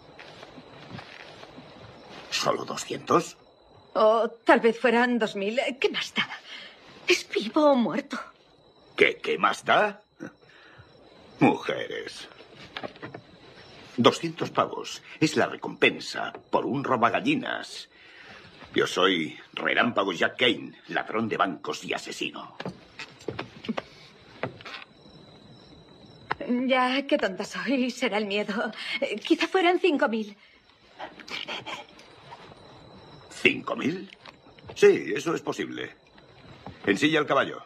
¿Solo doscientos? O tal vez fueran dos mil. ¿Qué más da? ¿Es vivo o muerto? ¿Qué, qué más da? Mujeres. Doscientos pavos es la recompensa por un robagallinas. Yo soy Relámpago Jack Kane, ladrón de bancos y asesino. Ya, qué tonta soy. Será el miedo. Eh, quizá fueran cinco mil. ¿Cinco mil? Sí, eso es posible. Ensilla el caballo.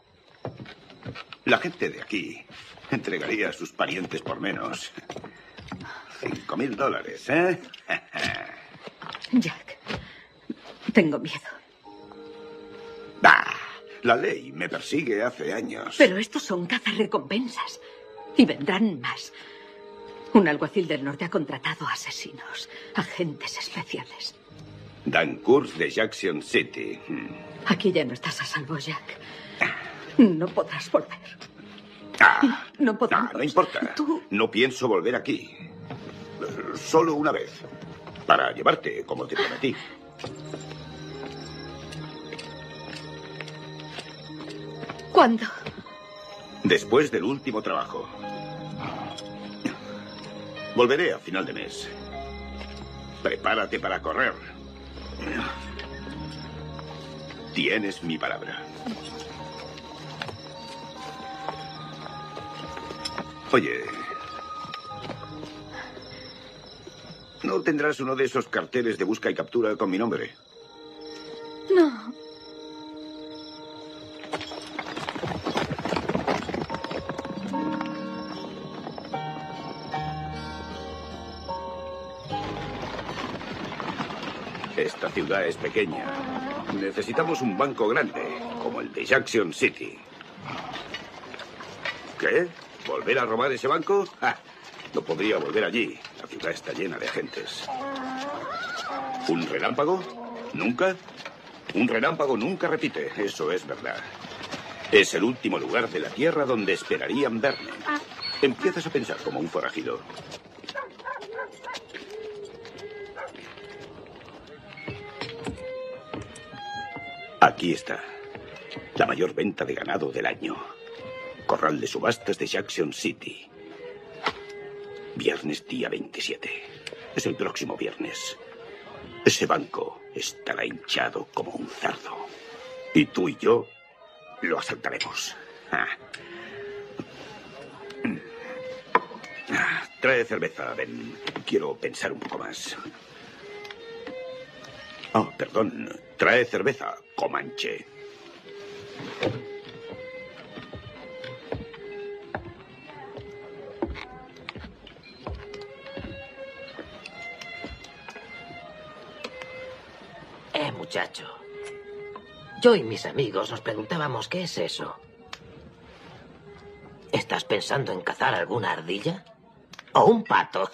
La gente de aquí entregaría a sus parientes por menos. Cinco mil dólares, ¿eh? Jack, tengo miedo. Ah, la ley me persigue hace años. Pero estos son cazarrecompensas. Y vendrán más. Un alguacil del norte ha contratado asesinos, agentes especiales. Dan Kurz de Jackson City. Aquí ya no estás a salvo, Jack. No podrás volver. Ah, no podrás. Ah, no importa. Tú... No pienso volver aquí. Solo una vez. Para llevarte, como te prometí. ¿Cuándo? Después del último trabajo. Volveré a final de mes. Prepárate para correr. Tienes mi palabra. Oye, ¿no tendrás uno de esos carteles de busca y captura con mi nombre? No. Esta ciudad es pequeña. Necesitamos un banco grande, como el de Jackson City. ¿Qué? ¿Volver a robar ese banco? ¡Ah! No podría volver allí. La ciudad está llena de agentes. ¿Un relámpago? ¿Nunca? Un relámpago nunca repite. Eso es verdad. Es el último lugar de la Tierra donde esperarían verme. Empiezas a pensar como un forajido. Aquí está. La mayor venta de ganado del año. Corral de subastas de Jackson City. Viernes día veintisiete. Es el próximo viernes. Ese banco estará hinchado como un cerdo. Y tú y yo lo asaltaremos. Ah. Ah, trae cerveza, Ben. Quiero pensar un poco más. Oh, perdón. Trae cerveza, Comanche. Eh, muchacho. Yo y mis amigos nos preguntábamos qué es eso. ¿Estás pensando en cazar alguna ardilla? ¿O un pato?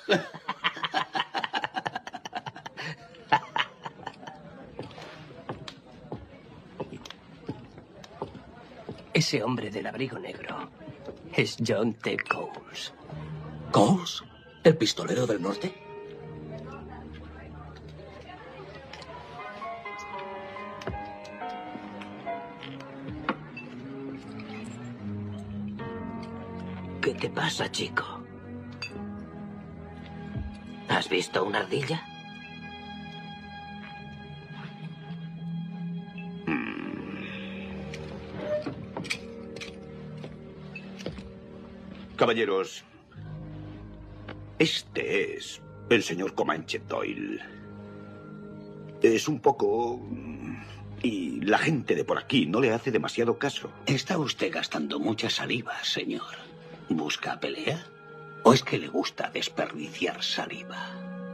Ese hombre del abrigo negro es John T. Coles. ¿Coles? ¿El pistolero del norte? ¿Qué te pasa, chico? ¿Has visto una ardilla? Caballeros, este es el señor Comanche Doyle. Es un poco... y la gente de por aquí no le hace demasiado caso. Está usted gastando mucha saliva, señor. ¿Busca pelea? ¿O es que le gusta desperdiciar saliva?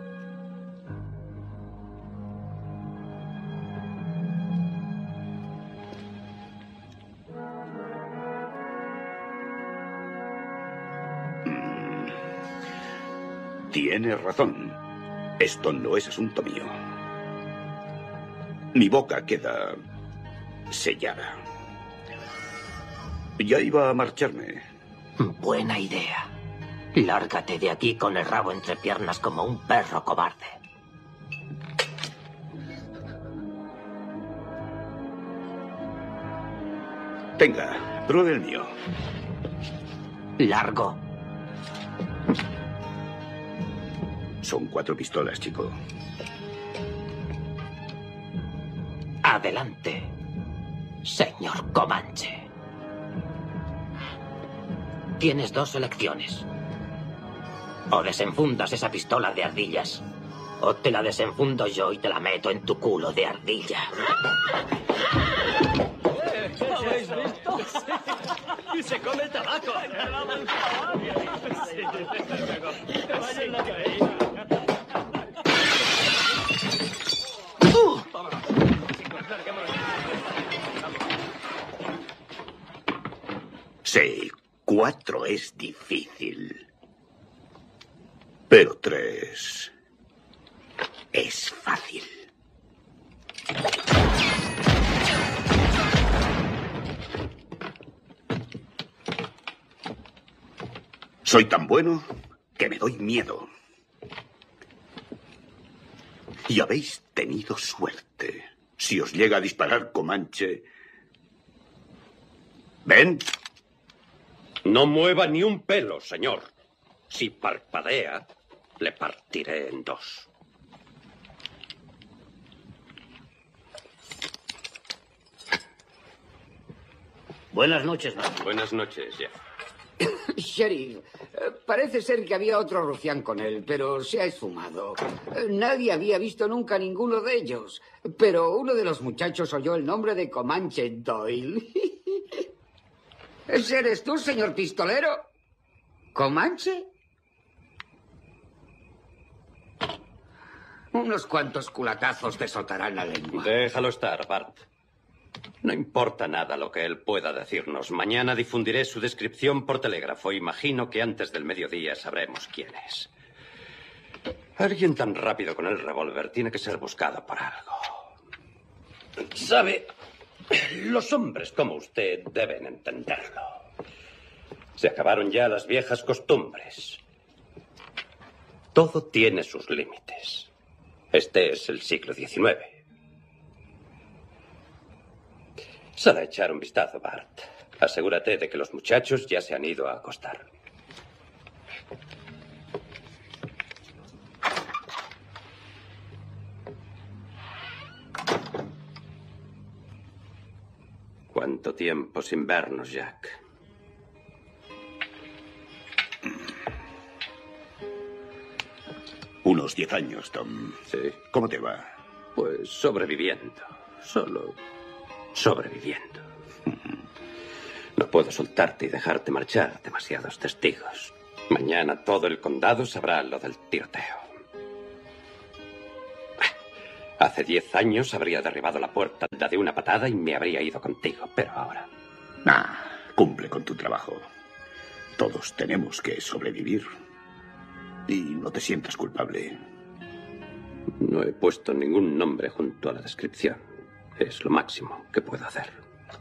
Tiene razón. Esto no es asunto mío. Mi boca queda sellada. Ya iba a marcharme. Buena idea. Lárgate de aquí con el rabo entre piernas como un perro cobarde. Tenga, pruebe el mío. Largo. Son cuatro pistolas, chico. Adelante, señor Comanche. Tienes dos elecciones. O desenfundas esa pistola de ardillas, o te la desenfundo yo y te la meto en tu culo de ardilla. ¿Habéis visto? Y se come el tabaco. Sí, cuatro es difícil. Pero tres es fácil. Soy tan bueno que me doy miedo. Y habéis tenido suerte. Si os llega a disparar Comanche... ¿Ven? No mueva ni un pelo, señor. Si parpadea, le partiré en dos. Buenas noches, Matt. Buenas noches, Jeff. Sheriff, parece ser que había otro rufián con él, pero se ha esfumado. Nadie había visto nunca ninguno de ellos, pero uno de los muchachos oyó el nombre de Comanche Doyle. ¿Ese eres tú, señor pistolero? ¿Comanche? Unos cuantos culatazos te soltarán la lengua. Déjalo estar, Bart. No importa nada lo que él pueda decirnos. Mañana difundiré su descripción por telégrafo. Imagino que antes del mediodía sabremos quién es. Alguien tan rápido con el revólver tiene que ser buscado por algo. ¿Sabe? Los hombres como usted deben entenderlo. Se acabaron ya las viejas costumbres. Todo tiene sus límites. Este es el siglo diecinueve. Sal a echar un vistazo, Bart. Asegúrate de que los muchachos ya se han ido a acostar. ¿Cuánto tiempo sin vernos, Jack? Unos diez años, Tom. Sí. ¿Cómo te va? Pues sobreviviendo. Solo sobreviviendo. No puedo soltarte y dejarte marchar. Demasiados testigos. Mañana todo el condado sabrá lo del tiroteo. Hace diez años habría derribado la puerta de una patada y me habría ido contigo, pero ahora... Ah, cumple con tu trabajo. Todos tenemos que sobrevivir. Y no te sientas culpable. No he puesto ningún nombre junto a la descripción. Es lo máximo que puedo hacer.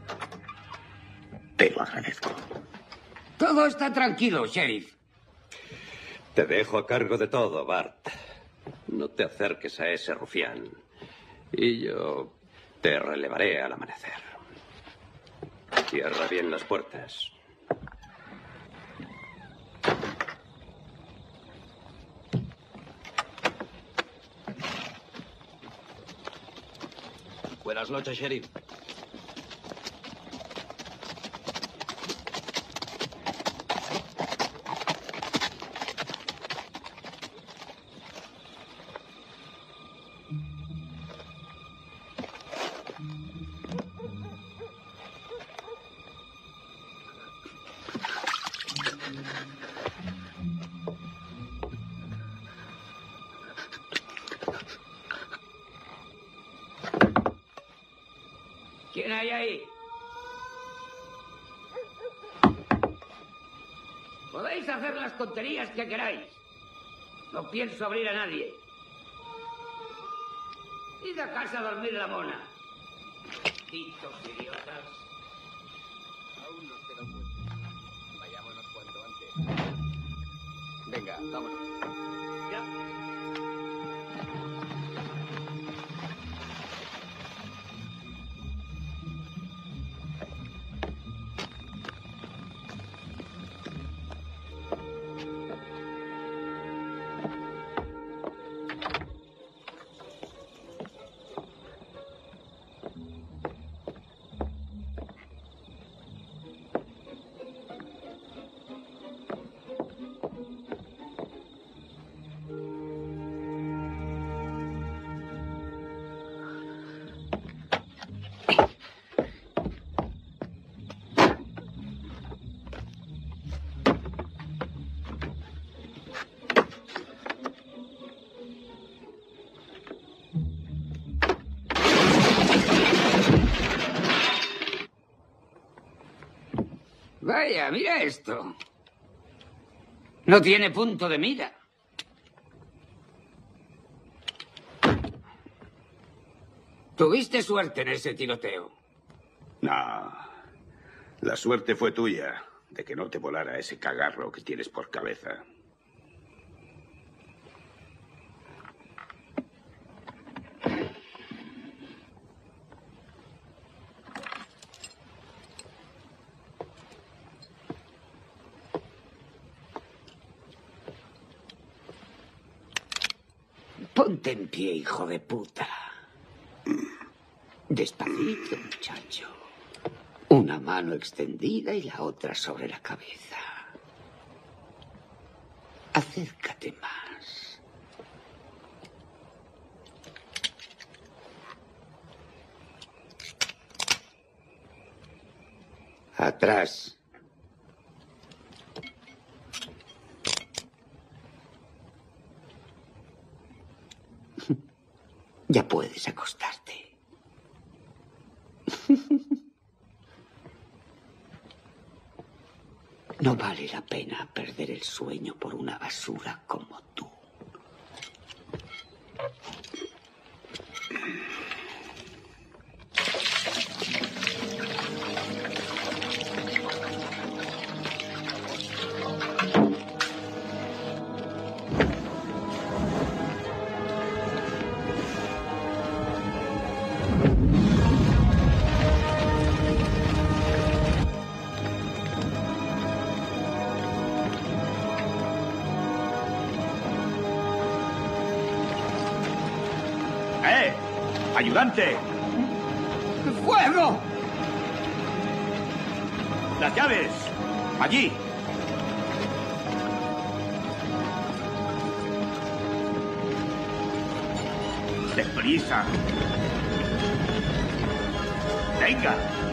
Te lo agradezco. Todo está tranquilo, sheriff. Te dejo a cargo de todo, Bart. No te acerques a ese rufián. Y yo te relevaré al amanecer. Cierra bien las puertas. Buenas noches, sheriff. ¿Quién hay ahí? Podéis hacer las tonterías que queráis. No pienso abrir a nadie. Id a casa a dormir la mona. Malditos idiotas. Aún nos queda un buen tiempo. Vayámonos cuanto antes. Venga, vámonos. Ya. Vaya, mira esto. No tiene punto de mira. Tuviste suerte en ese tiroteo. No. La suerte fue tuya de que no te volara ese cagarro que tienes por cabeza. Ponte en pie, hijo de puta. Despacito, muchacho. Una mano extendida y la otra sobre la cabeza. Acércate más. Atrás. Ya puedes acostarte. No vale la pena perder el sueño por una basura como tú. ¡Eh! ¡Ayudante! ¡Fuego! Las llaves. Allí. Deprisa. Venga.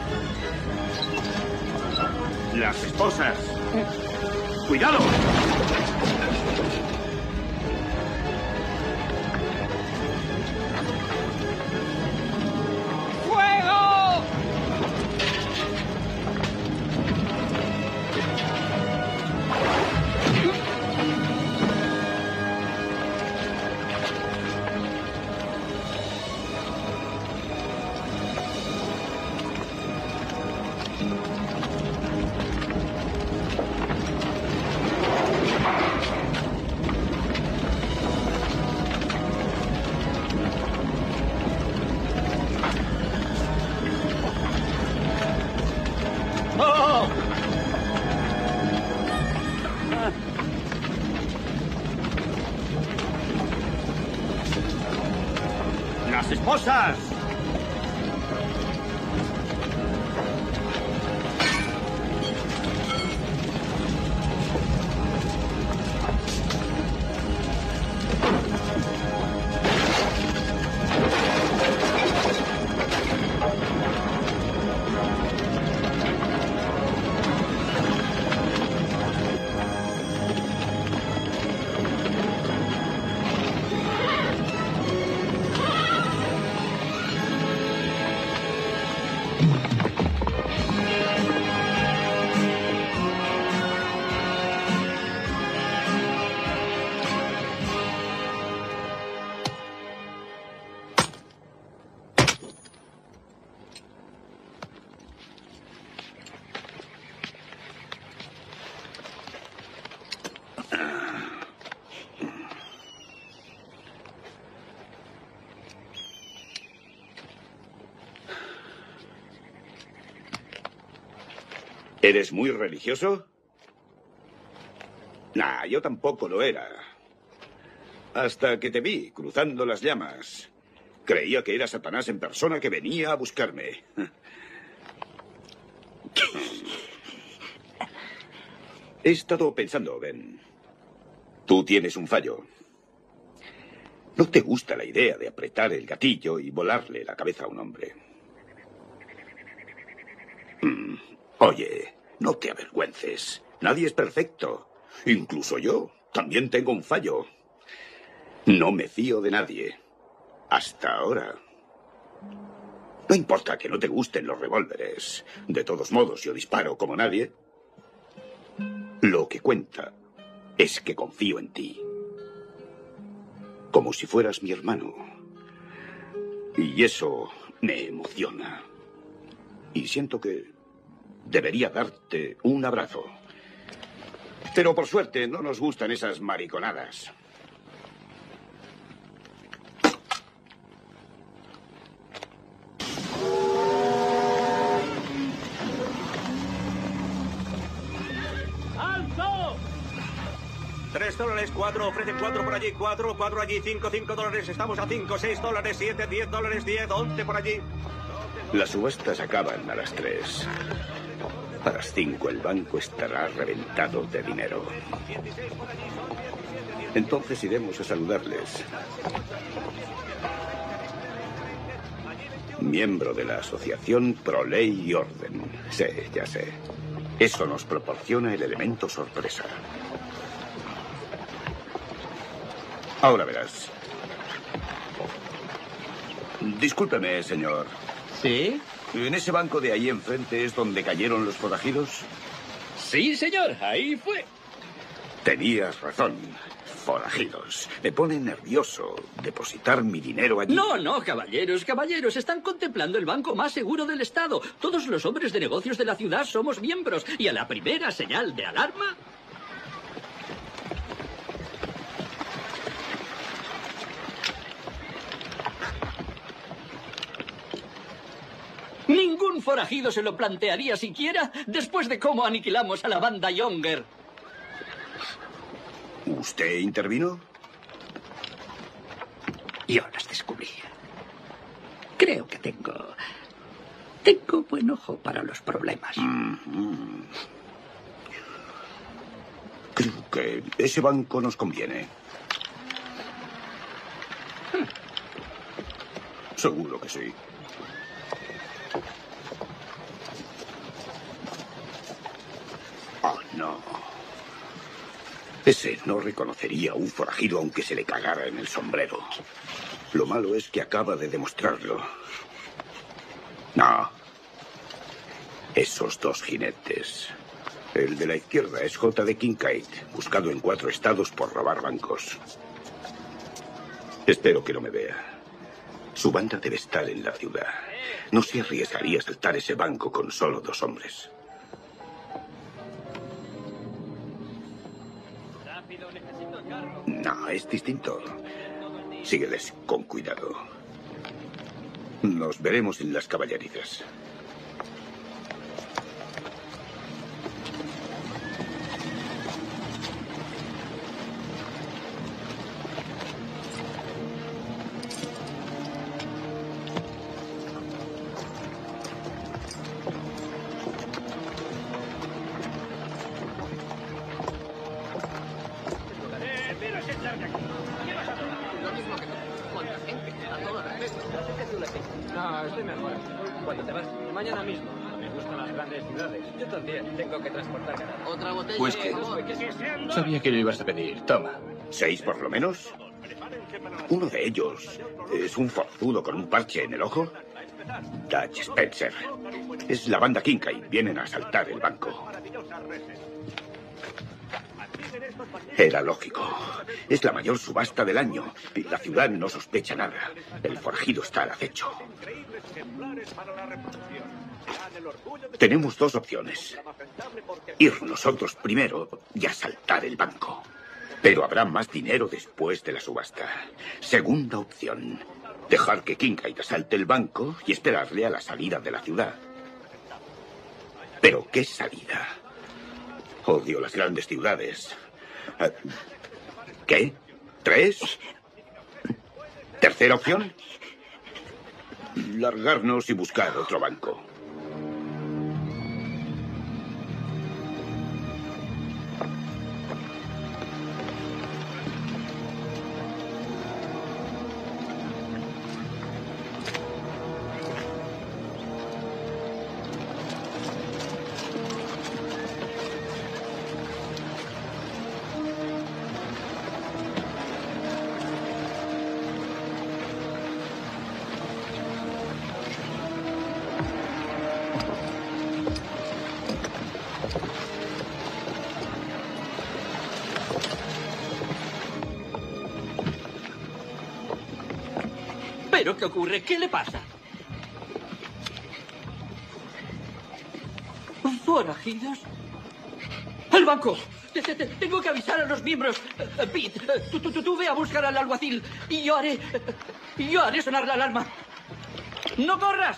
Las esposas. ¡Cuidado! ¡Fuego! ¡Oh! ¡Las esposas! ¿Eres muy religioso? Nah, yo tampoco lo era. Hasta que te vi cruzando las llamas. Creía que era Satanás en persona que venía a buscarme. He estado pensando, Ben. Tú tienes un fallo. No te gusta la idea de apretar el gatillo y volarle la cabeza a un hombre. Mm, Oye, no te avergüences. Nadie es perfecto. Incluso yo también tengo un fallo. No me fío de nadie. Hasta ahora. No importa que no te gusten los revólveres. De todos modos, yo disparo como nadie. Lo que cuenta es que confío en ti. Como si fueras mi hermano. Y eso me emociona. Y siento que debería darte un abrazo. Pero por suerte no nos gustan esas mariconadas. ¡Alto! Tres dólares, cuatro, ofrecen cuatro por allí, cuatro, cuatro allí, cinco, cinco dólares, estamos a cinco, seis dólares, siete, diez dólares, diez, once por allí. Las subastas acaban a las tres. A las cinco el banco estará reventado de dinero. Entonces iremos a saludarles. Miembro de la asociación Pro Ley y Orden. Sí, ya sé. Eso nos proporciona el elemento sorpresa. Ahora verás. Discúlpeme, señor. ¿Sí? ¿En ese banco de ahí enfrente es donde cayeron los forajidos? Sí, señor, ahí fue. Tenías razón. Forajidos. Me pone nervioso depositar mi dinero allí. No, no, caballeros, caballeros. Están contemplando el banco más seguro del Estado. Todos los hombres de negocios de la ciudad somos miembros. Y a la primera señal de alarma... Ningún forajido se lo plantearía siquiera después de cómo aniquilamos a la banda Younger. ¿Usted intervino? Yo las descubrí. Creo que tengo Tengo buen ojo para los problemas. Mm-hmm. Creo que ese banco nos conviene. Seguro que sí. Oh, no. Ese no reconocería a un forajido aunque se le cagara en el sombrero. Lo malo es que acaba de demostrarlo. No. Esos dos jinetes. El de la izquierda es J D Kincaid, buscado en cuatro estados por robar bancos. Espero que no me vea. Su banda debe estar en la ciudad. No se arriesgaría a saltar ese banco con solo dos hombres. No, es distinto. Sígueles con cuidado. Nos veremos en las caballerizas. No, estoy mejor. ¿Cuándo te vas? Mañana mismo. Me gustan las grandes ciudades. Yo también. Tengo que transportar ganado. Otra botella. Whisky. Sabía que lo ibas a pedir. Toma. ¿Seis por lo menos? Uno de ellos es un forzudo con un parche en el ojo. Dutch Spencer. Es la banda Kincaid. Vienen a asaltar el banco. Era lógico. Es la mayor subasta del año. Y la ciudad no sospecha nada. El forajido está al acecho. Tenemos dos opciones. Ir nosotros primero y asaltar el banco. Pero habrá más dinero después de la subasta. Segunda opción. Dejar que Kincaid asalte el banco y esperarle a la salida de la ciudad. ¿Pero qué salida? Odio las grandes ciudades. ¿Qué? ¿Tres? ¿Tercera opción? Largarnos y buscar otro banco. ¿Pero qué ocurre? ¿Qué le pasa? ¿Forajidos? ¡El banco! Te- te- te- Tengo que avisar a los miembros. Eh, eh, Pete, eh, tú, tú- tú ve a buscar al alguacil y yo haré... y yo haré sonar la alarma. ¡No corras!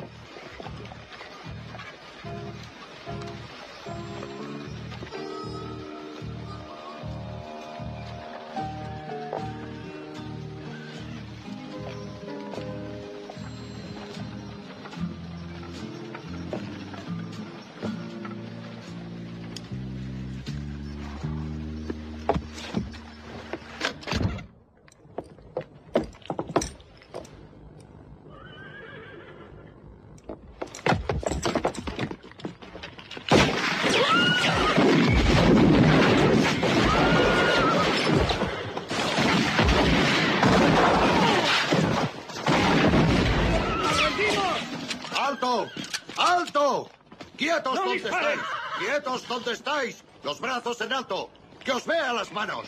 ¡Alto! ¡Alto! ¡Quietos ¡No donde disparen! estáis! ¡Quietos donde estáis! ¡Los brazos en alto! ¡Que os vea las manos!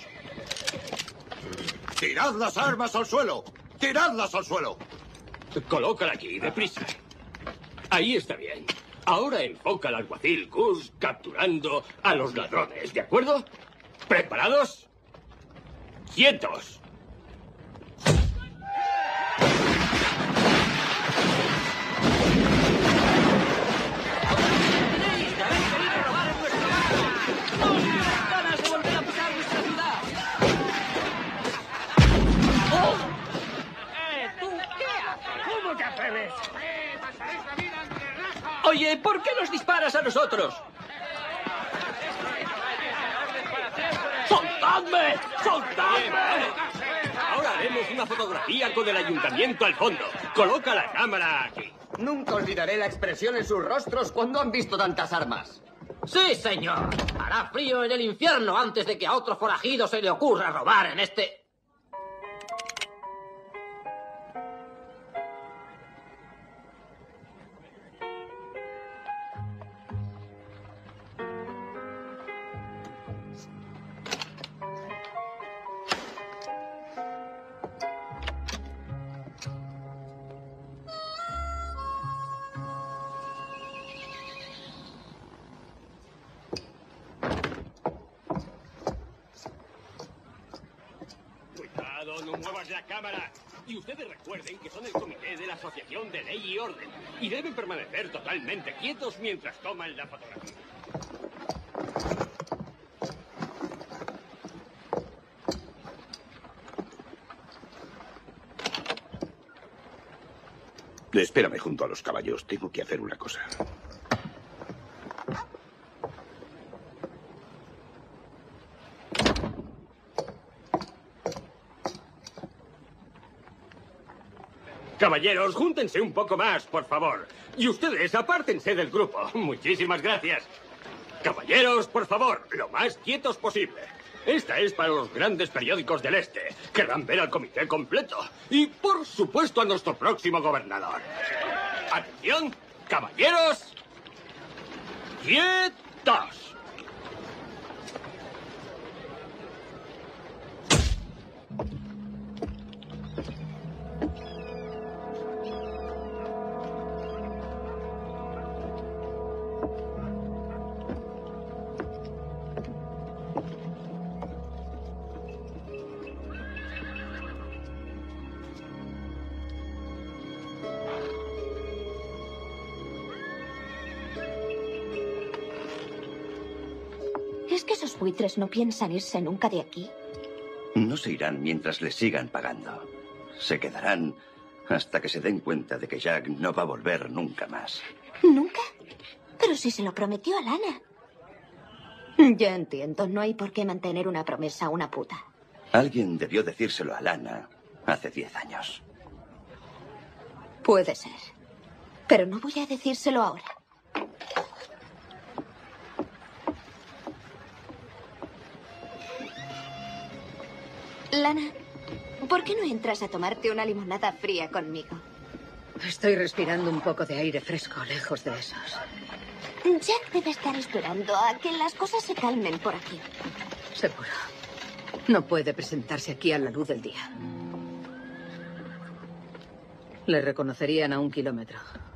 ¡Tirad las armas al suelo! ¡Tiradlas al suelo! Colócala aquí, deprisa. Ahí está bien. Ahora enfoca al alguacil Gus capturando a los ladrones, ¿de acuerdo? ¿Preparados? ¡Quietos! ¡Ganas de volver a pisar nuestra ciudad! ¡Eh, tú! ¿Qué haces? ¿Cómo te atreves? ¡Eh, pasaréis la vida entre Oye, ¿por qué nos disparas a nosotros? ¡Soltadme! ¡Soltadme! Ahora haremos una fotografía con el ayuntamiento al fondo. Coloca la cámara aquí. Nunca olvidaré la expresión en sus rostros cuando han visto tantas armas. Sí, señor. Hará frío en el infierno antes de que a otro forajido se le ocurra robar en este... No muevas la cámara. Y ustedes recuerden que son el comité de la Asociación de Ley y Orden. Y deben permanecer totalmente quietos mientras toman la fotografía. Espérame junto a los caballos. Tengo que hacer una cosa. Caballeros, júntense un poco más, por favor. Y ustedes, apártense del grupo. Muchísimas gracias. Caballeros, por favor, lo más quietos posible. Esta es para los grandes periódicos del Este. Querrán ver al comité completo. Y, por supuesto, a nuestro próximo gobernador. Atención, caballeros. ¡Quietos! ¿Es que esos buitres no piensan irse nunca de aquí? No se irán mientras les sigan pagando. Se quedarán hasta que se den cuenta de que Jack no va a volver nunca más. ¿Nunca? Pero si se lo prometió a Lana. Ya entiendo, no hay por qué mantener una promesa a una puta. Alguien debió decírselo a Lana hace diez años. Puede ser. Pero no voy a decírselo ahora. Lana, ¿por qué no entras a tomarte una limonada fría conmigo? Estoy respirando un poco de aire fresco lejos de esos. Jack debe estar esperando a que las cosas se calmen por aquí. Seguro. No puede presentarse aquí a la luz del día. Le reconocerían a un kilómetro.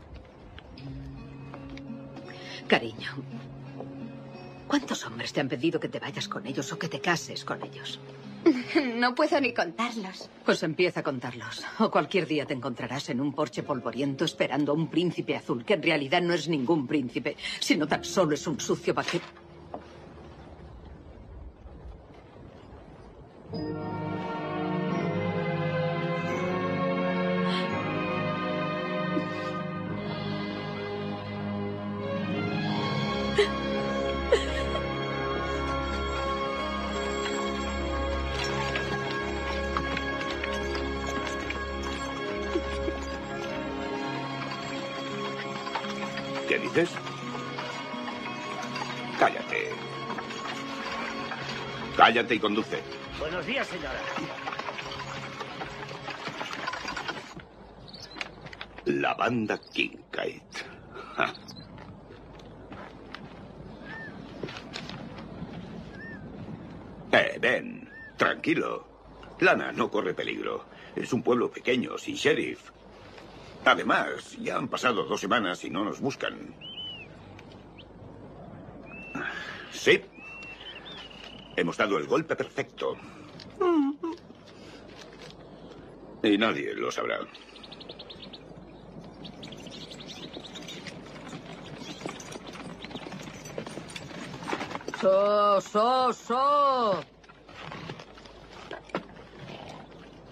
Cariño, ¿cuántos hombres te han pedido que te vayas con ellos o que te cases con ellos? No puedo ni contarlos. Pues empieza a contarlos. O cualquier día te encontrarás en un porche polvoriento esperando a un príncipe azul, que en realidad no es ningún príncipe, sino tan solo es un sucio vaquero. ¿Qué dices? Cállate. Cállate y conduce. Buenos días, señora. La banda Kincaid. Ja. Eh, ven. Tranquilo. Lana no corre peligro. Es un pueblo pequeño, sin sheriff. Además, ya han pasado dos semanas y no nos buscan. Sí. Hemos dado el golpe perfecto. Y nadie lo sabrá. So, so, so.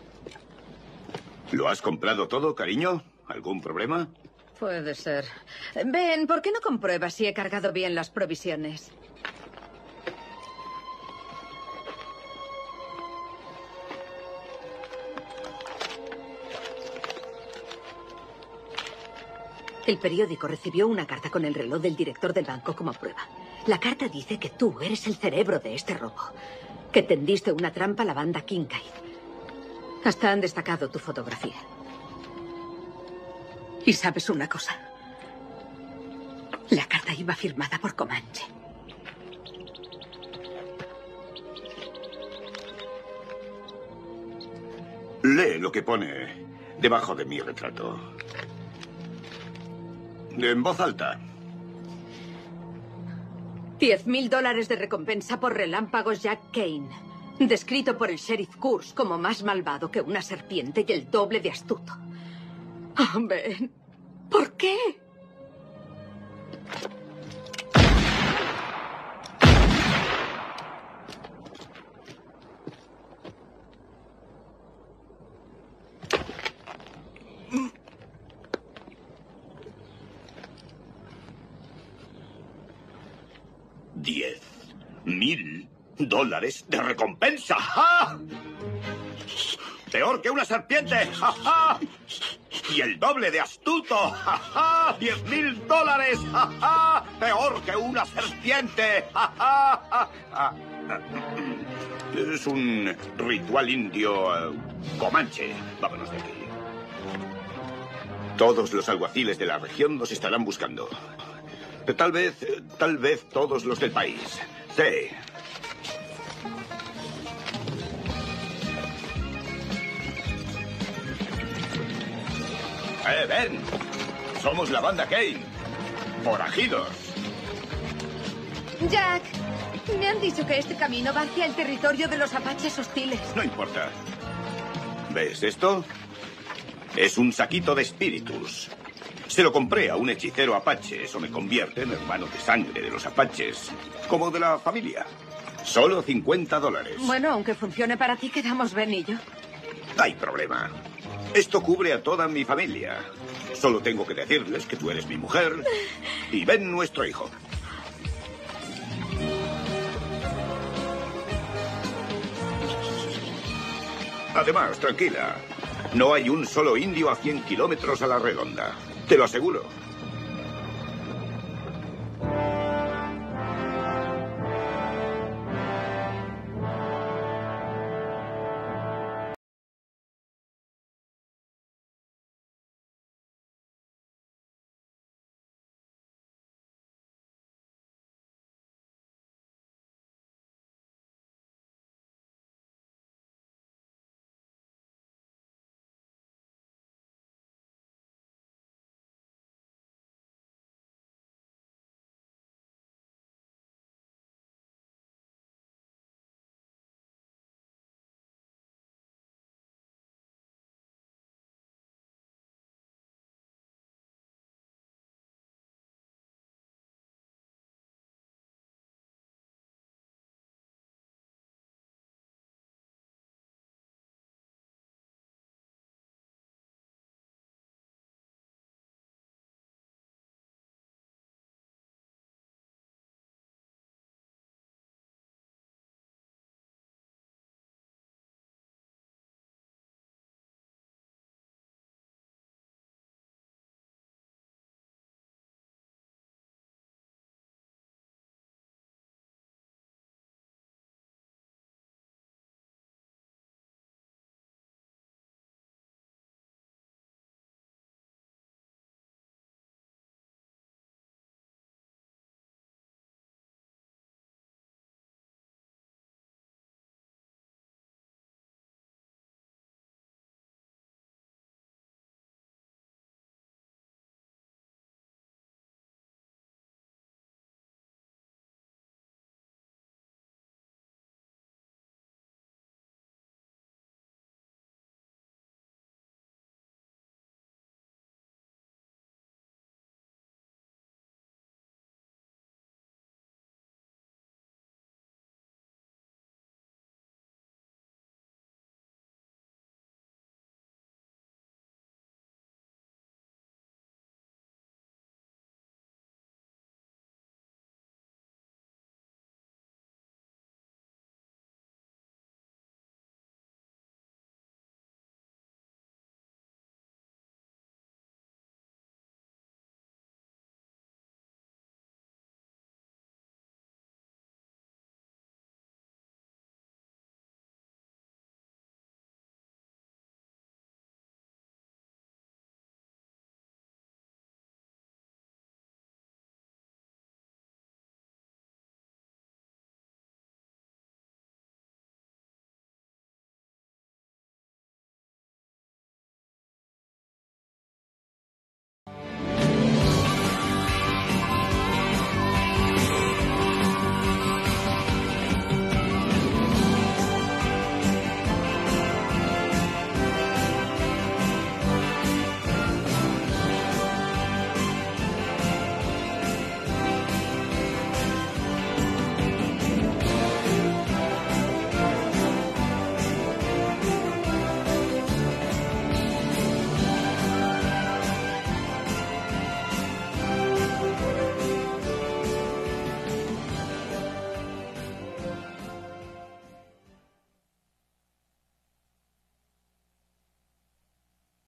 ¿Lo has comprado todo, cariño? ¿Algún problema? Puede ser. Ben, ¿por qué no compruebas si he cargado bien las provisiones? El periódico recibió una carta con el reloj del director del banco como prueba. La carta dice que tú eres el cerebro de este robo, que tendiste una trampa a la banda Kincaid. Hasta han destacado tu fotografía. Y sabes una cosa, la carta iba firmada por Comanche. Lee lo que pone debajo de mi retrato. En voz alta. Diez mil dólares de recompensa por relámpagos Jack Kane. Descrito por el sheriff Kurz como más malvado que una serpiente y el doble de astuto. Oh, Ben, ¿por qué? Diez mil dólares de recompensa. ¡Ja! Peor que una serpiente. ¡Ja, ja! Y el doble de astuto. ¡Ja, ja! Diez mil dólares. ¡Ja, ja! Peor que una serpiente. ¡Ja, ja! ¡Ja, ja! Es un ritual indio uh, comanche. Vámonos de aquí. Todos los alguaciles de la región nos estarán buscando. Tal vez, tal vez todos los del país. Sí. Eh, ven. Somos la banda Kane. Forajidos. Jack, me han dicho que este camino va hacia el territorio de los apaches hostiles. No importa. ¿Ves esto? Es un saquito de espíritus. Se lo compré a un hechicero apache. Eso me convierte en hermano de sangre de los apaches. Como de la familia. Solo cincuenta dólares. Bueno, aunque funcione para ti, quedamos Ben y yo. No hay problema. Esto cubre a toda mi familia. Solo tengo que decirles que tú eres mi mujer y Ben nuestro hijo. Además, tranquila. No hay un solo indio a cien kilómetros a la redonda. Te lo aseguro.